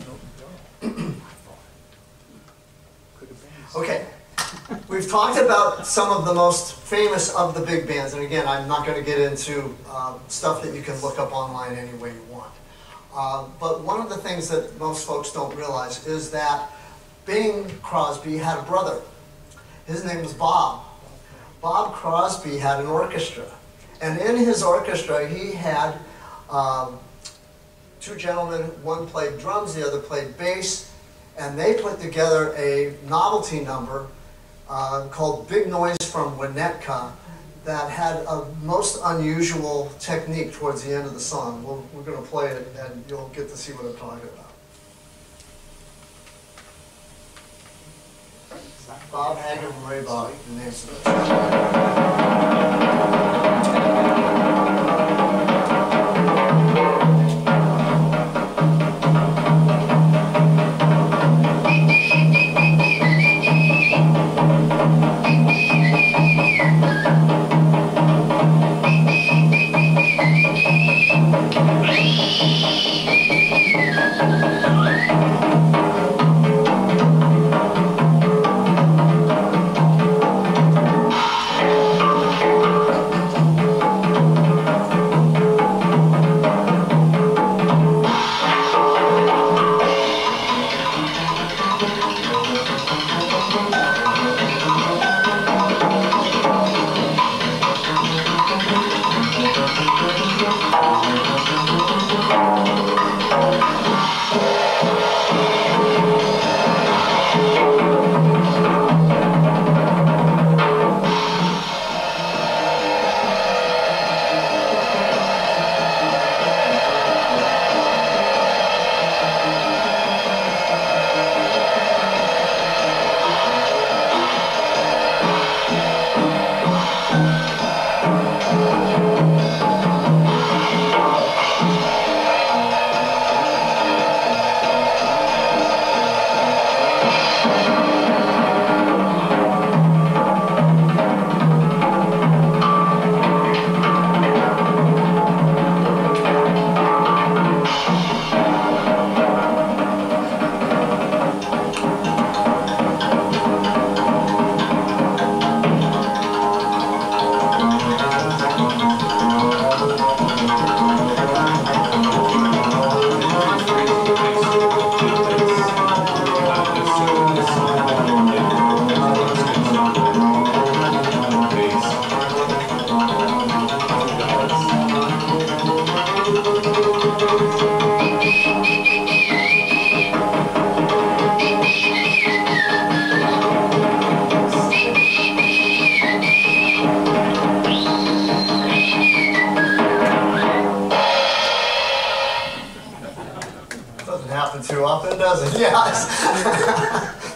Okay. We've talked about some of the most famous of the big bands, and again, I'm not going to get into uh, stuff that you can look up online any way you want. Uh, but one of the things that most folks don't realize is that Bing Crosby had a brother. His name was Bob. Bob Crosby had an orchestra, and in his orchestra he had um, two gentlemen, one played drums, the other played bass, and they put together a novelty number Uh, called Big Noise from Winnetka that had a most unusual technique towards the end of the song. We're, we're going to play it and you'll get to see what I'm talking about. Bob Hager and Ray Bob, the names of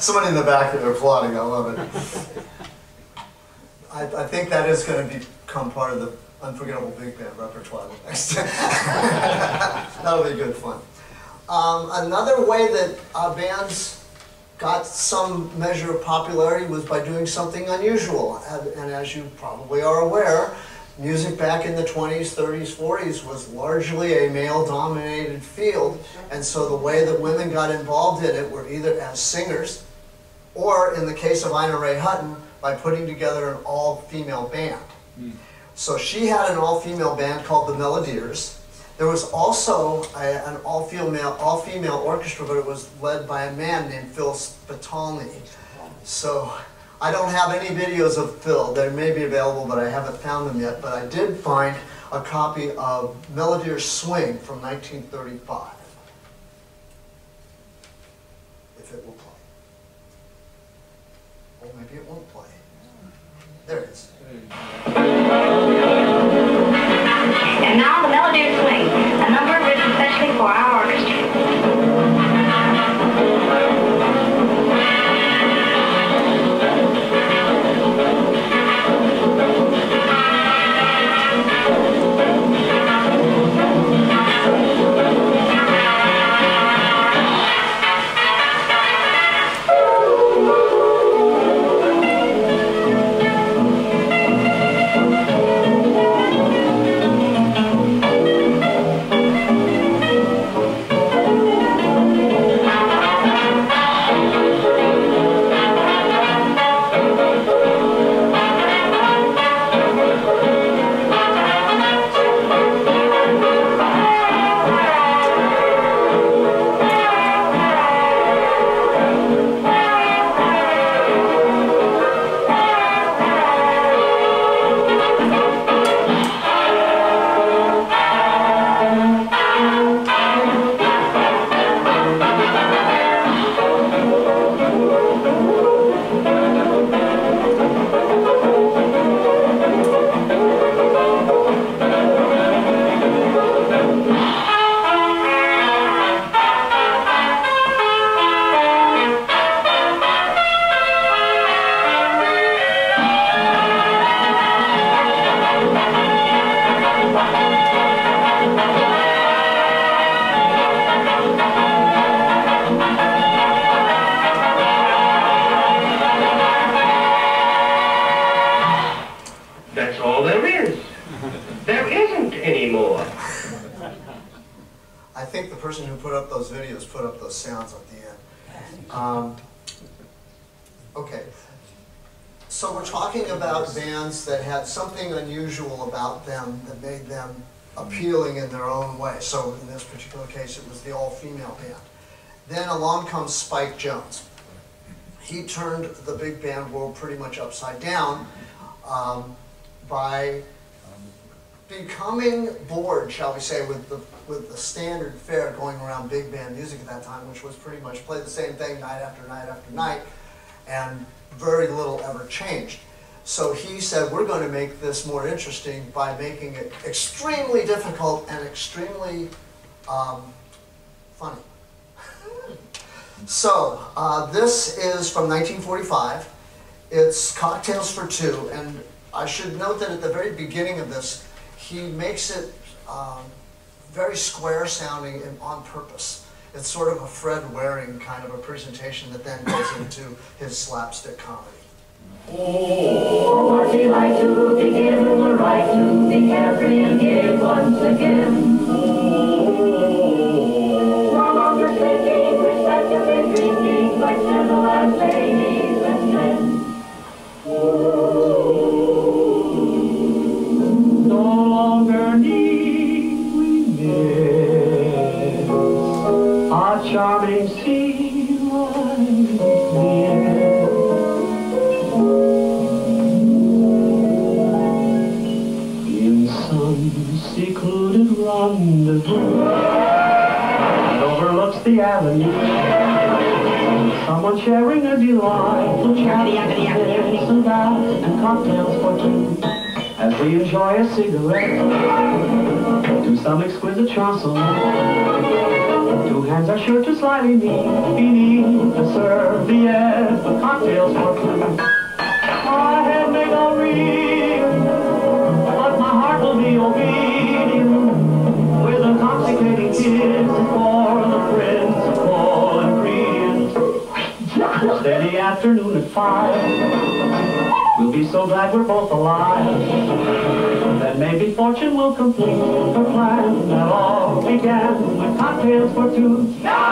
Somebody in the back there applauding, I love it. I, I think that is going to become part of the Unforgettable Big Band repertoire next. That'll be good fun. Um, another way that uh, bands got some measure of popularity was by doing something unusual. And, and as you probably are aware, music back in the twenties, thirties, forties was largely a male-dominated field. And so the way that women got involved in it were either as singers, or in the case of Ina Ray Hutton, by putting together an all-female band. Mm. So she had an all-female band called the Melodiers. There was also a, an all-female all-female orchestra, but it was led by a man named Phil Spitalny. So I don't have any videos of Phil. They may be available, but I haven't found them yet. But I did find a copy of Melodiers Swing from nineteen thirty-five. If it will play. Or maybe it won't play. There it is. And now the Melodiers Swing, a number written especially for our orchestra. Sounds at the end. Um, okay, so we're talking about bands that had something unusual about them that made them appealing in their own way. So in this particular case, it was the all-female band. Then along comes Spike Jones. He turned the big band world pretty much upside down um, by becoming bored, shall we say, with the with the standard fare going around big band music at that time, which was pretty much play the same thing night after night after night, and very little ever changed. So he said, we're going to make this more interesting by making it extremely difficult and extremely um, funny. So uh, this is from nineteen forty-five. It's Cocktails for Two, and I should note that at the very beginning of this, he makes it um, very square sounding and on purpose. It's sort of a Fred Waring kind of a presentation that then goes into his slapstick comedy. Oh, what's it like to begin the right to be carefree and gay once again? No longer thinking, respectively drinking, like civilized ladies and men. No longer need we miss our charming sea life here. In some secluded rendezvous that overlooks the avenue, someone sharing a delightful chat and and cocktails for two. As we enjoy a cigarette, to some exquisite chanson. Two hands are sure to slightly meet beneath the serviette with cocktails for two. My head may go real, but my heart will be obedient with intoxicating kisses for the principal ingredient. Steady afternoon at five. We'll be so glad we're both alive. That maybe fortune will complete the plan that all began with cocktails for two. No!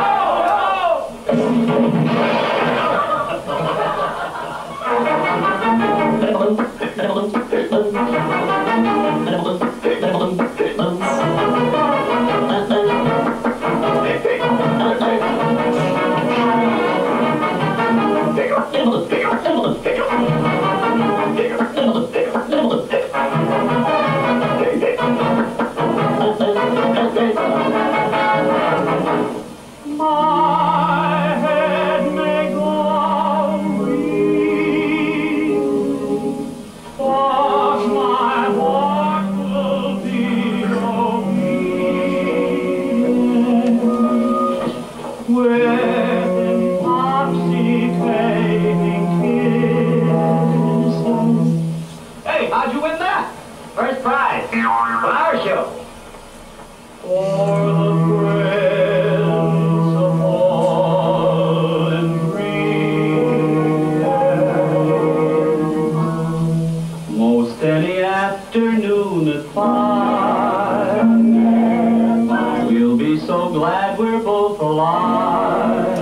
My head may go weak, but my heart will be obedient with intoxicating kisses. Hey, how'd you win that? First prize on our show. For the principal ingredient. Most any afternoon at five, we'll be so glad we're both alive.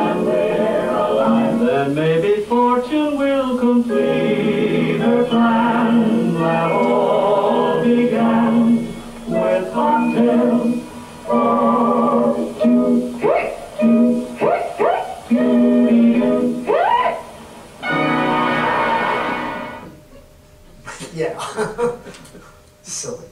Then maybe fortune will complete her plan that all began with cocktails for two. Yeah. Silly.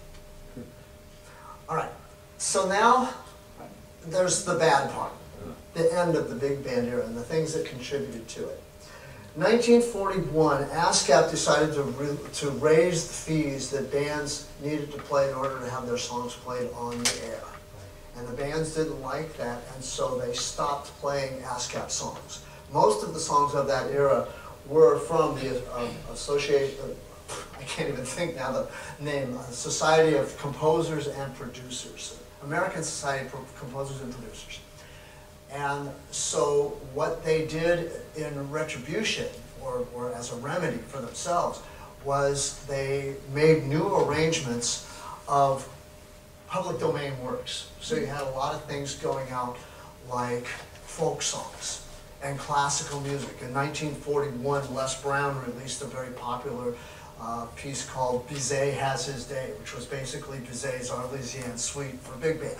All right. So now there's the bad part, the end of the big band era and the things that contributed to it. nineteen forty-one, ASCAP decided to, re to raise the fees that bands needed to play in order to have their songs played on the air. And the bands didn't like that, and so they stopped playing ASCAP songs. Most of the songs of that era were from the uh, Association, uh, I can't even think now the name, uh, Society of Composers and Producers, American Society of Composers and Producers. And so what they did in retribution, or, or as a remedy for themselves, was they made new arrangements of public domain works. So you had a lot of things going out like folk songs and classical music. In nineteen forty-one, Les Brown released a very popular uh, piece called Bizet Has His Day, which was basically Bizet's Arlésienne Suite for big band.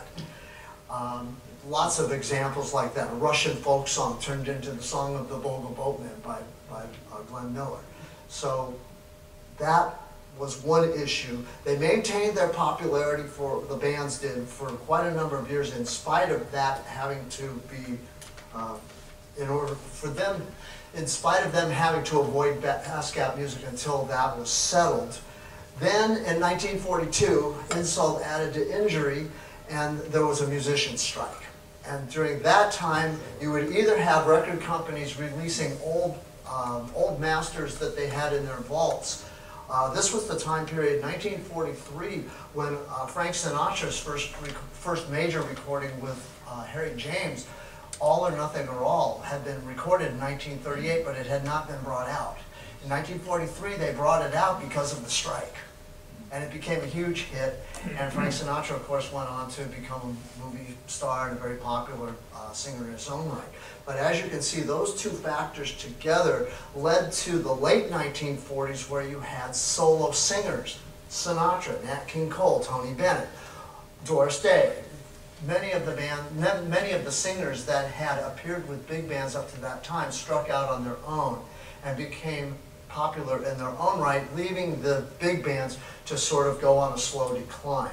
Um, Lots of examples like that. A Russian folk song turned into the Song of the Volga Boatman by, by uh, Glenn Miller. So that was one issue. They maintained their popularity, for the bands did, for quite a number of years, in spite of that having to be, uh, in order for them, in spite of them having to avoid ASCAP music until that was settled. Then in nineteen forty-two, insult added to injury, and there was a musician strike. And during that time, you would either have record companies releasing old, um, old masters that they had in their vaults. Uh, this was the time period, nineteen forty-three, when uh, Frank Sinatra's first, first major recording with uh, Harry James, All or Nothing or All, had been recorded in nineteen thirty-eight, but it had not been brought out. In nineteen forty-three, they brought it out because of the strike. And it became a huge hit, and Frank Sinatra, of course, went on to become a movie star and a very popular uh, singer in his own right. But as you can see, those two factors together led to the late nineteen forties, where you had solo singers: Sinatra, Nat King Cole, Tony Bennett, Doris Day. Many of the band, many of the singers that had appeared with big bands up to that time struck out on their own and became popular in their own right, leaving the big bands to sort of go on a slow decline.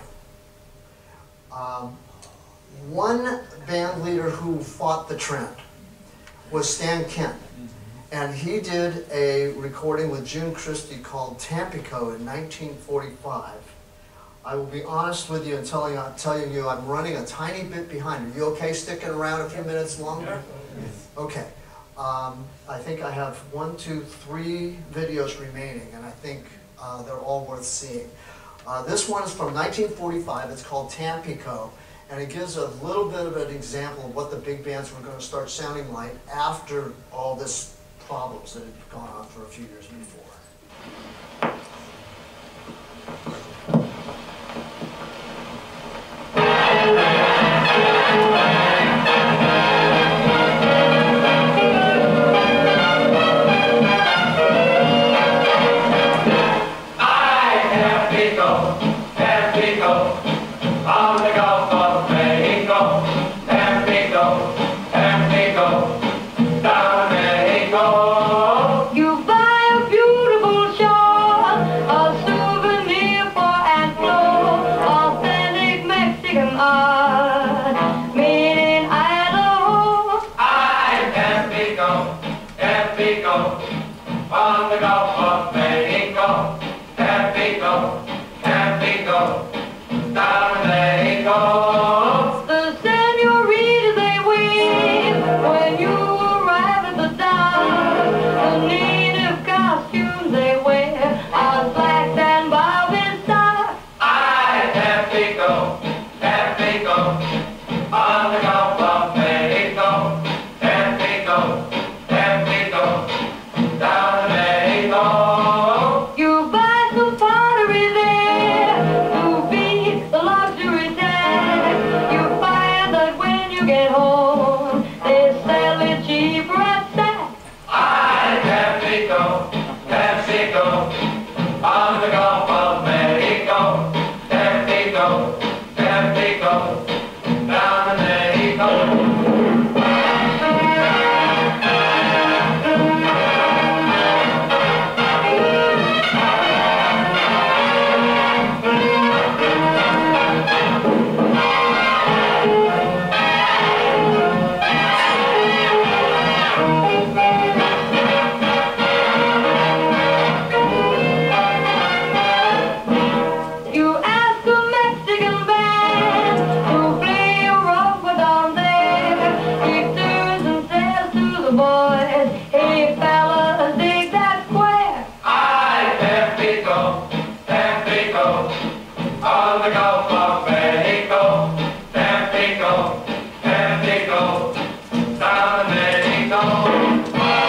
Um, one band leader who fought the trend was Stan Kent, and he did a recording with June Christie called Tampico in nineteen forty-five. I will be honest with you and telling, uh, telling you I'm running a tiny bit behind. Are you okay sticking around a few minutes longer? Okay. Um, I think I have one, two, three videos remaining, and I think uh, they're all worth seeing. Uh, this one is from nineteen forty-five. It's called Tampico, and it gives a little bit of an example of what the big bands were going to start sounding like after all this problems that had gone on for a few years before. On the Gulf of Mexico, Tampico, Tampico, down in Mexico. The senoritas they wave when you arrive at the dock. The native costumes they wear are slacks and bob and socks. I, Tampico, Tampico, on the Gulf of Mexico, Tampico, Tampico, down in Mexico. You buy some pottery there to be the luxury tag. You find that when you get home, they sell it cheaper at Saks. I, Tampico, Tampico, on the Gulf of Mexico, Tampico, Tampico, down in Mexico. You ask a Mexican band to play a rumba down there. He turns and says to the boys, hey fellas, dig that square. I, Tampico, Tampico, on the Gulf of Mexico, Tampico, Tampico, down in Mexico.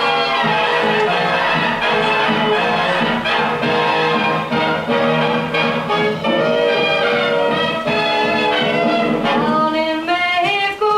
Down in Mexico.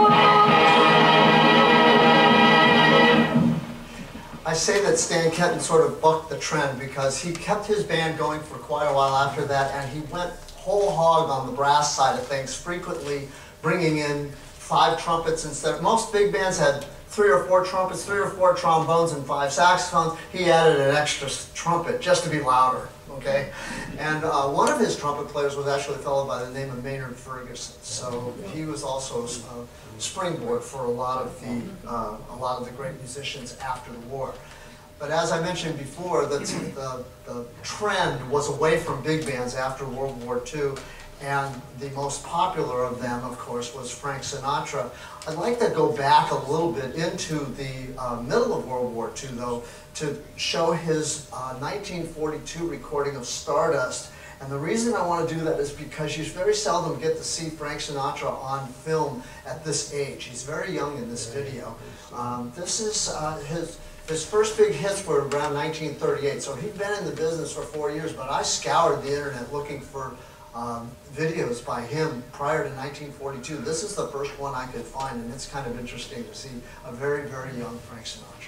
I say that Stan Kenton sort of bucked the trend because he kept his band going for quite a while after that, and he went whole hog on the brass side of things, frequently bringing in five trumpets instead. Most big bands had three or four trumpets, three or four trombones, and five saxophones. He added an extra trumpet just to be louder, okay? And uh, one of his trumpet players was actually a fellow by the name of Maynard Ferguson. So he was also a springboard for a lot of the uh, a lot of the great musicians after the war. But as I mentioned before, the, the, the trend was away from big bands after World War Two, and the most popular of them, of course, was Frank Sinatra. I'd like to go back a little bit into the uh, middle of World War Two, though, to show his uh, nineteen forty-two recording of Stardust. And the reason I want to do that is because you very seldom get to see Frank Sinatra on film at this age. He's very young in this video. Um, this is uh, his, his first big hits were around nineteen thirty-eight, so he'd been in the business for four years, but I scoured the internet looking for um, videos by him prior to nineteen forty-two. This is the first one I could find, and it's kind of interesting to see a very, very young Frank Sinatra.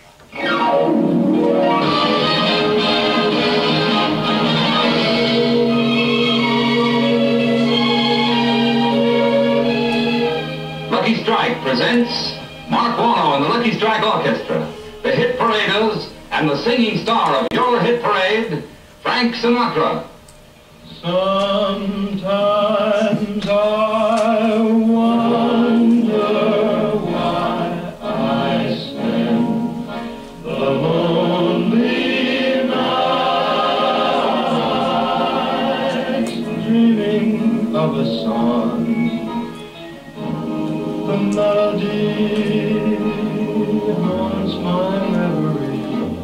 Lucky Strike presents Mark Wano and the Lucky Strike Orchestra, the Hit Paraders, and the singing star of your hit parade, Frank Sinatra. Sometimes I wonder why I spend the lonely nights dreaming of a song. The melody haunts my memory,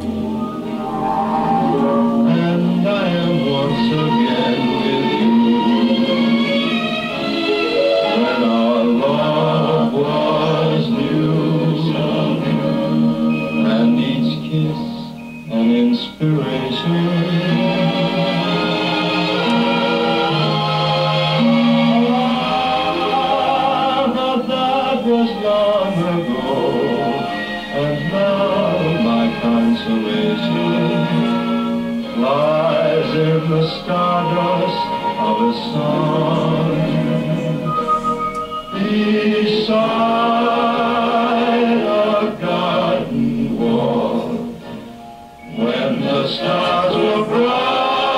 and I am once again with you. When our love was new, and each kiss an inspiration. Was long ago, and now my consolation lies in the stardust of a song beside a garden wall. When the stars were bright,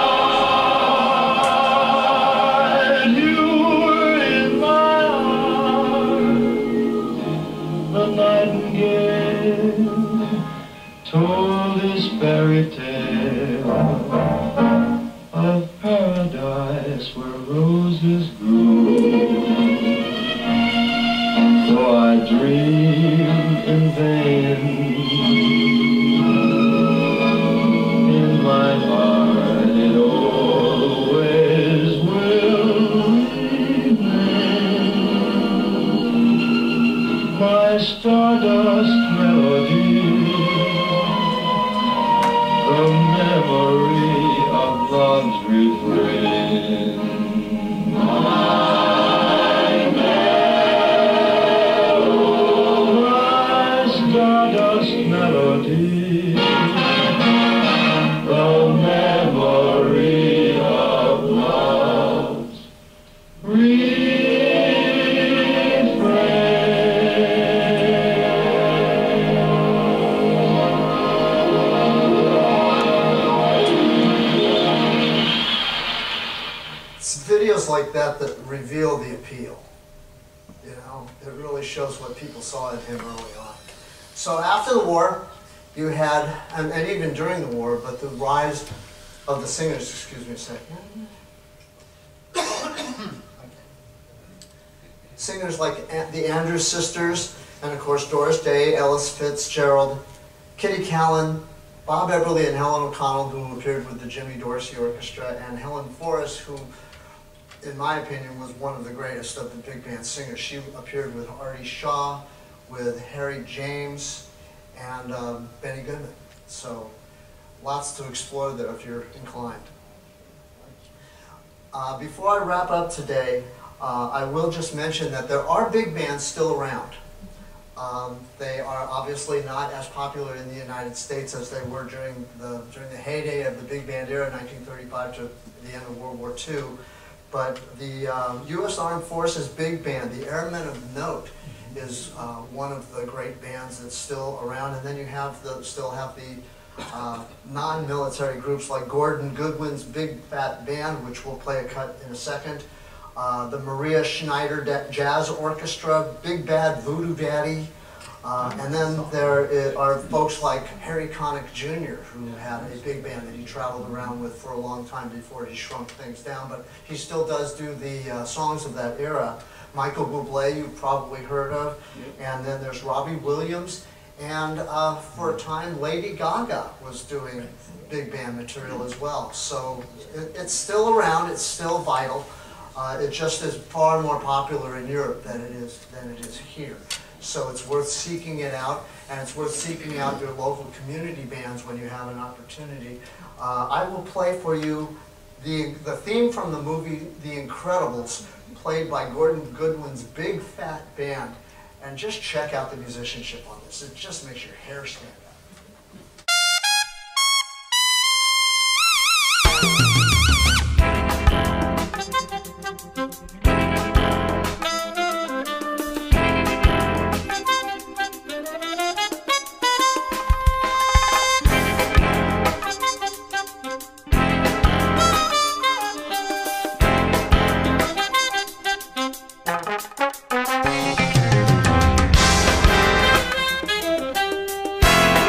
told this fairy tale of paradise where roses grew. Though I dream in vain, in my heart it always will remain. My stardust melody, the memory of love's refrain. My melody, my stardust melody, the memory of love's refrain. Videos like that that reveal the appeal. You know, it really shows what people saw in him early on. So after the war, you had, and, and even during the war, but the rise of the singers, excuse me a second. Singers like the Andrews Sisters, and of course Doris Day, Ellis Fitzgerald, Kitty Callan, Bob Everly and Helen O'Connell, who appeared with the Jimmy Dorsey Orchestra, and Helen Forrest, who in my opinion, was one of the greatest of the big band singers. She appeared with Artie Shaw, with Harry James, and um, Benny Goodman. So, lots to explore there if you're inclined. Uh, before I wrap up today, uh, I will just mention that there are big bands still around. Um, they are obviously not as popular in the United States as they were during the, during the heyday of the big band era, nineteen thirty-five to the end of World War Two. But the um, U S Armed Forces Big Band, the Airmen of Note, is uh, one of the great bands that's still around. And then you have the, still have the uh, non-military groups like Gordon Goodwin's Big Fat Band, which we'll play a cut in a second. Uh, the Maria Schneider Jazz Orchestra, Big Bad Voodoo Daddy. Uh, and then there are folks like Harry Connick Junior, who had a big band that he traveled around with for a long time before he shrunk things down, but he still does do the uh, songs of that era. Michael Bublé, you've probably heard of, and then there's Robbie Williams, and uh, for a time Lady Gaga was doing big band material as well. So it, it's still around, it's still vital. Uh, it just is far more popular in Europe than it is, than it is here. So it's worth seeking it out, and it's worth seeking out your local community bands when you have an opportunity. Uh, I will play for you the, the theme from the movie The Incredibles, played by Gordon Goodwin's Big Fat Band, and just check out the musicianship on this. It just makes your hair stand up. Thank you.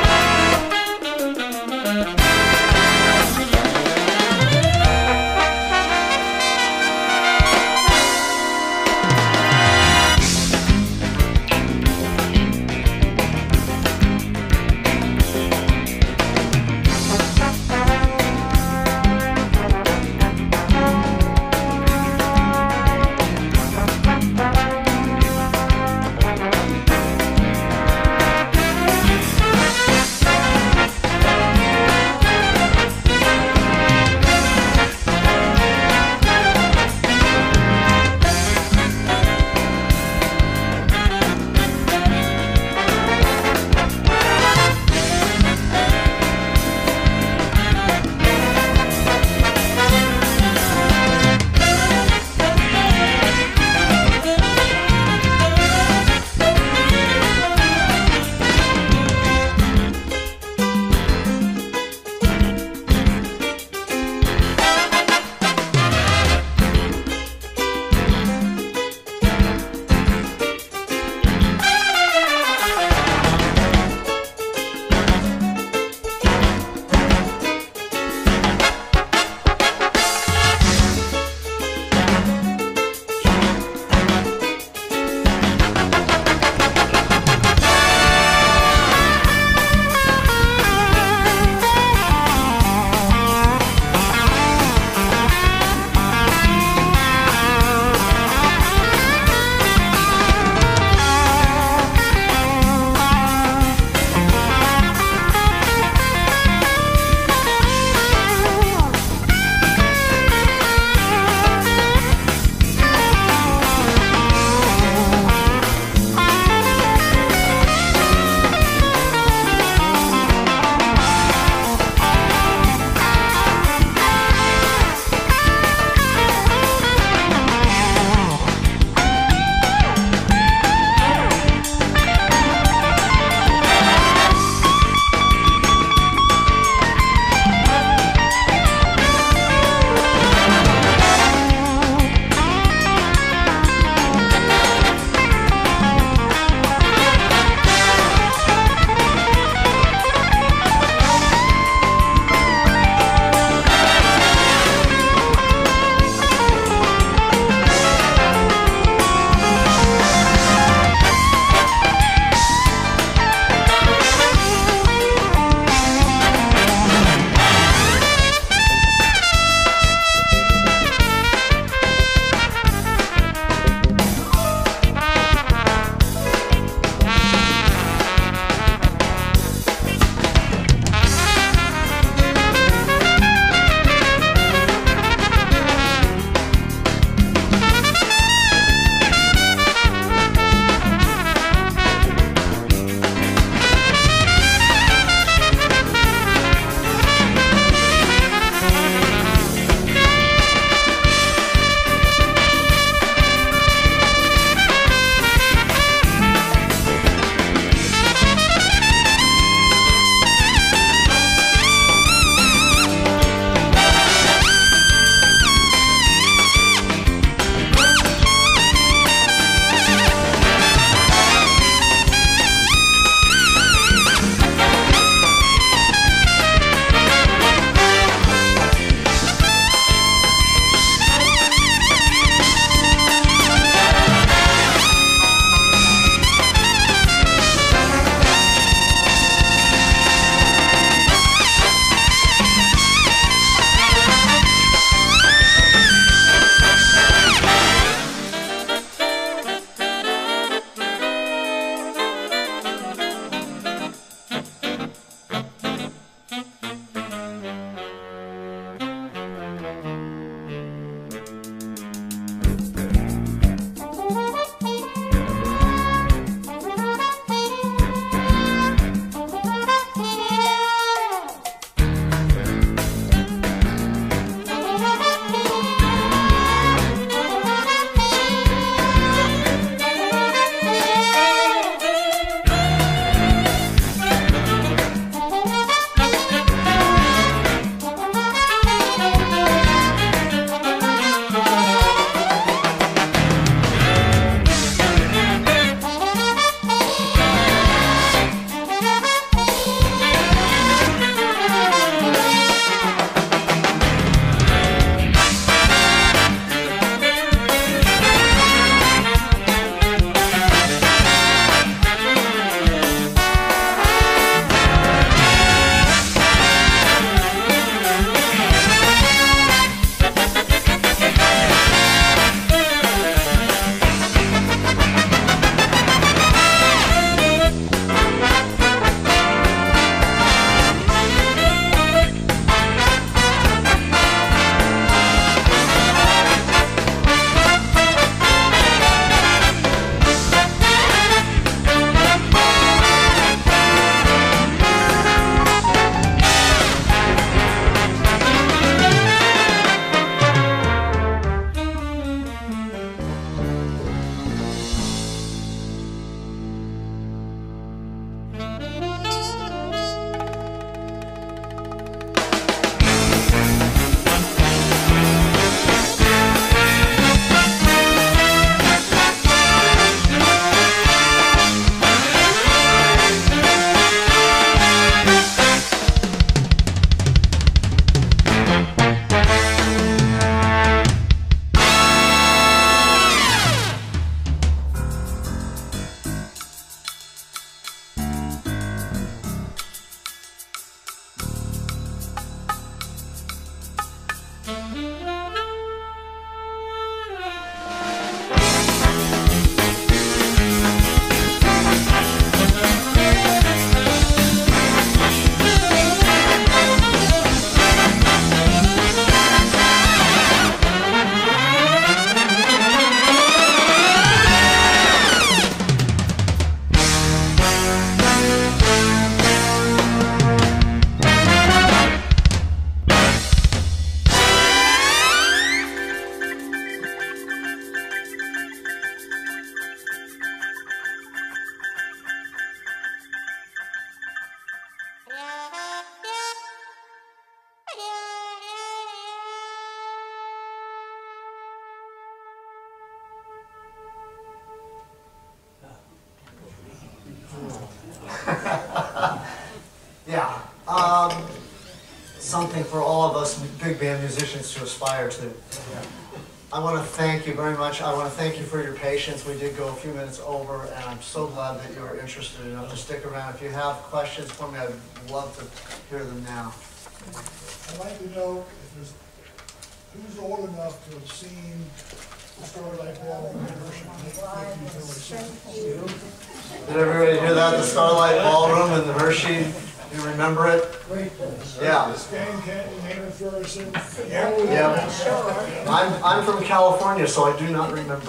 Yeah. Um, something for all of us big band musicians to aspire to. I want to thank you very much. I want to thank you for your patience. We did go a few minutes over, and I'm so glad that you were interested enough to stick around. If you have questions for me, I'd love to hear them now. I'd like to know if there's, who's old enough to have seen the Starlight Ballroom in Hershey? Did everybody hear that? The Starlight Ballroom in the Hershey? You remember it? Yeah. Stan Kenton, Maynard Ferguson. Yeah. I'm, I'm from California, so I do not remember.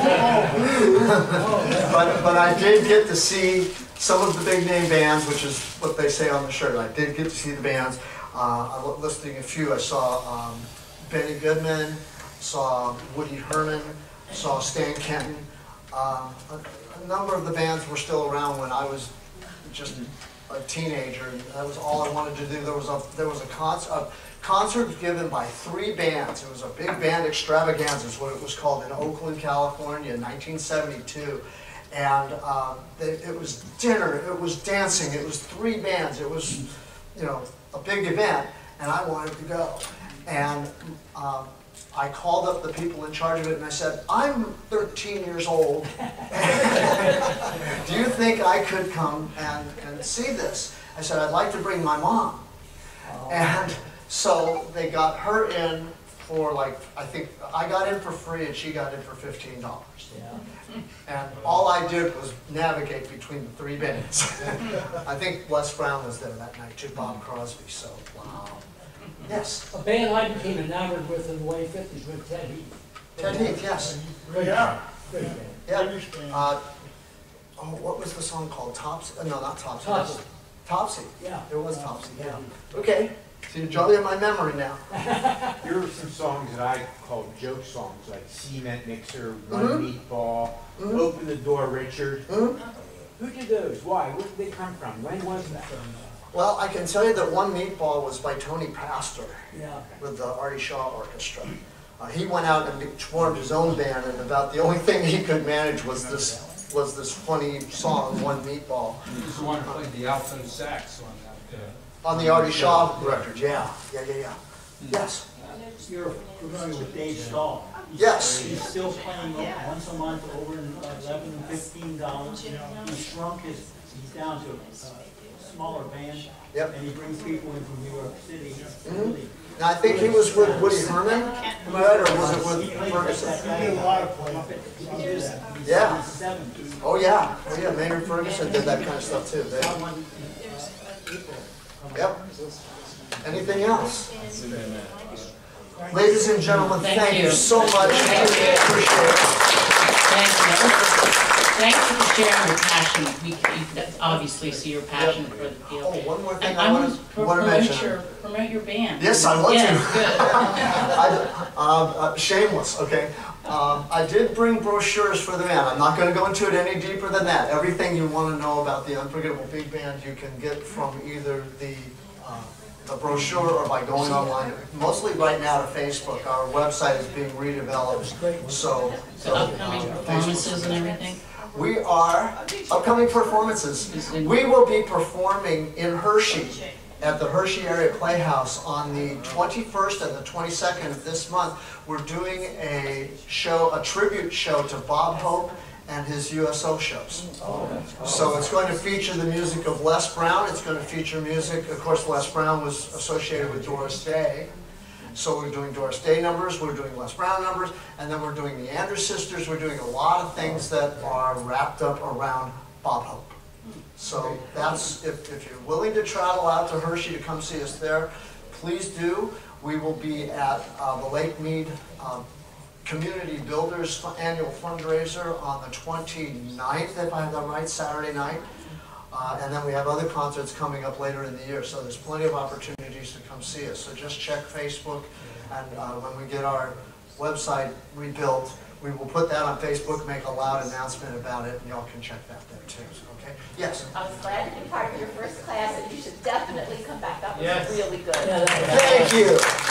but, but I did get to see some of the big name bands, which is what they say on the shirt. I did get to see the bands. Uh, I'm listing a few. I saw um, Benny Goodman, saw Woody Herman, saw Stan Kenton. Uh, a, a number of the bands were still around when I was just a teenager, and that was all I wanted to do. There was a there was a concert a concert given by three bands. It was a big band extravaganza, is what it was called, in Oakland, California, in nineteen seventy-two. And um, they, it was dinner, it was dancing, it was three bands. It was, you know, a big event, and I wanted to go. And um, I called up the people in charge of it, and I said, I'm thirteen years old. Do you think I could come and, and see this? I said, I'd like to bring my mom. Oh. And so they got her in for, like, I think, I got in for free and she got in for fifteen dollars. Yeah. And all I did was navigate between the three bands. I think Les Brown was there that night too, Bob Crosby, so wow. Yes? A band I became enamored with in the late fifties with Ted Heath. Ted Heath, yes. Yeah. Yeah. Uh, oh, what was the song called? Topsy? Uh, no, not Topsy. Topsy. Topsy. Yeah. It was Topsy, yeah. Okay. So you're jogging my memory now. Here are some songs that I call joke songs, like Cement Mixer, One Mm-hmm. Meatball, Mm-hmm. Open the Door, Richard. Mm-hmm. Who did those? Why? Where did they come from? When was that? Well, I can tell you that One Meatball was by Tony Pastor Yeah. with the Artie Shaw Orchestra. Uh, he went out and formed his own band, and about the only thing he could manage was this was this funny song, One Meatball. He was the one who played the alto sax on that. Uh, On the Artie Shaw record, yeah. Yeah, yeah, yeah. Yes? You're familiar with Dave Stahl. He's, Yes. He's still playing once a month over in eleven and fifteen dollars. He's shrunk his, he's down to a smaller band. Yep. And he brings people in from New York City. Mm-hmm. Now, I think he was with Woody Herman, am I right, or was it with Ferguson? He did a lot of playing. Yeah. Oh, yeah. Oh, yeah, Maynard Ferguson did that kind of stuff, too. They, yep. Anything else? Ladies and gentlemen, thank, Thank you. you. so much. Thank you. Appreciate it. Thank you. Thank you for sharing your passion. We can obviously see your passion for the field. Oh, one more thing And I, I want want to, to want to promote mention. your, promote your band. Yes, I want yes, to. Good. I, uh, uh, shameless, okay. Um, I did bring brochures for the band. I'm not going to go into it any deeper than that. Everything you want to know about the Unforgettable Big Band you can get from either the uh, the brochure or by going online. Mostly right now to Facebook. Our website is being redeveloped. So, So upcoming uh, performances and everything? We are, upcoming performances, we will be performing in Hershey at the Hershey Area Playhouse on the twenty-first and the twenty-second of this month. We're doing a show, a tribute show to Bob Hope and his U S O shows. So it's going to feature the music of Les Brown. It's going to feature music, of course, Les Brown was associated with Doris Day. So we're doing Doris Day numbers, we're doing Les Brown numbers, and then we're doing the Andrews Sisters. We're doing a lot of things that are wrapped up around Bob Hope. So that's, if, if you're willing to travel out to Hershey to come see us there, please do. We will be at uh, the Lake Mead uh, Community Builders annual fundraiser on the twenty-ninth, if I have that right, Saturday night. Uh, and then we have other concerts coming up later in the year, so there's plenty of opportunities to come see us. So just check Facebook, and uh, when we get our website rebuilt, we will put that on Facebook, make a loud announcement about it, and y'all can check that there too. Okay? Yes? I was glad to be part of your first class, and you should definitely come back. That was Yes. really good. Thank you.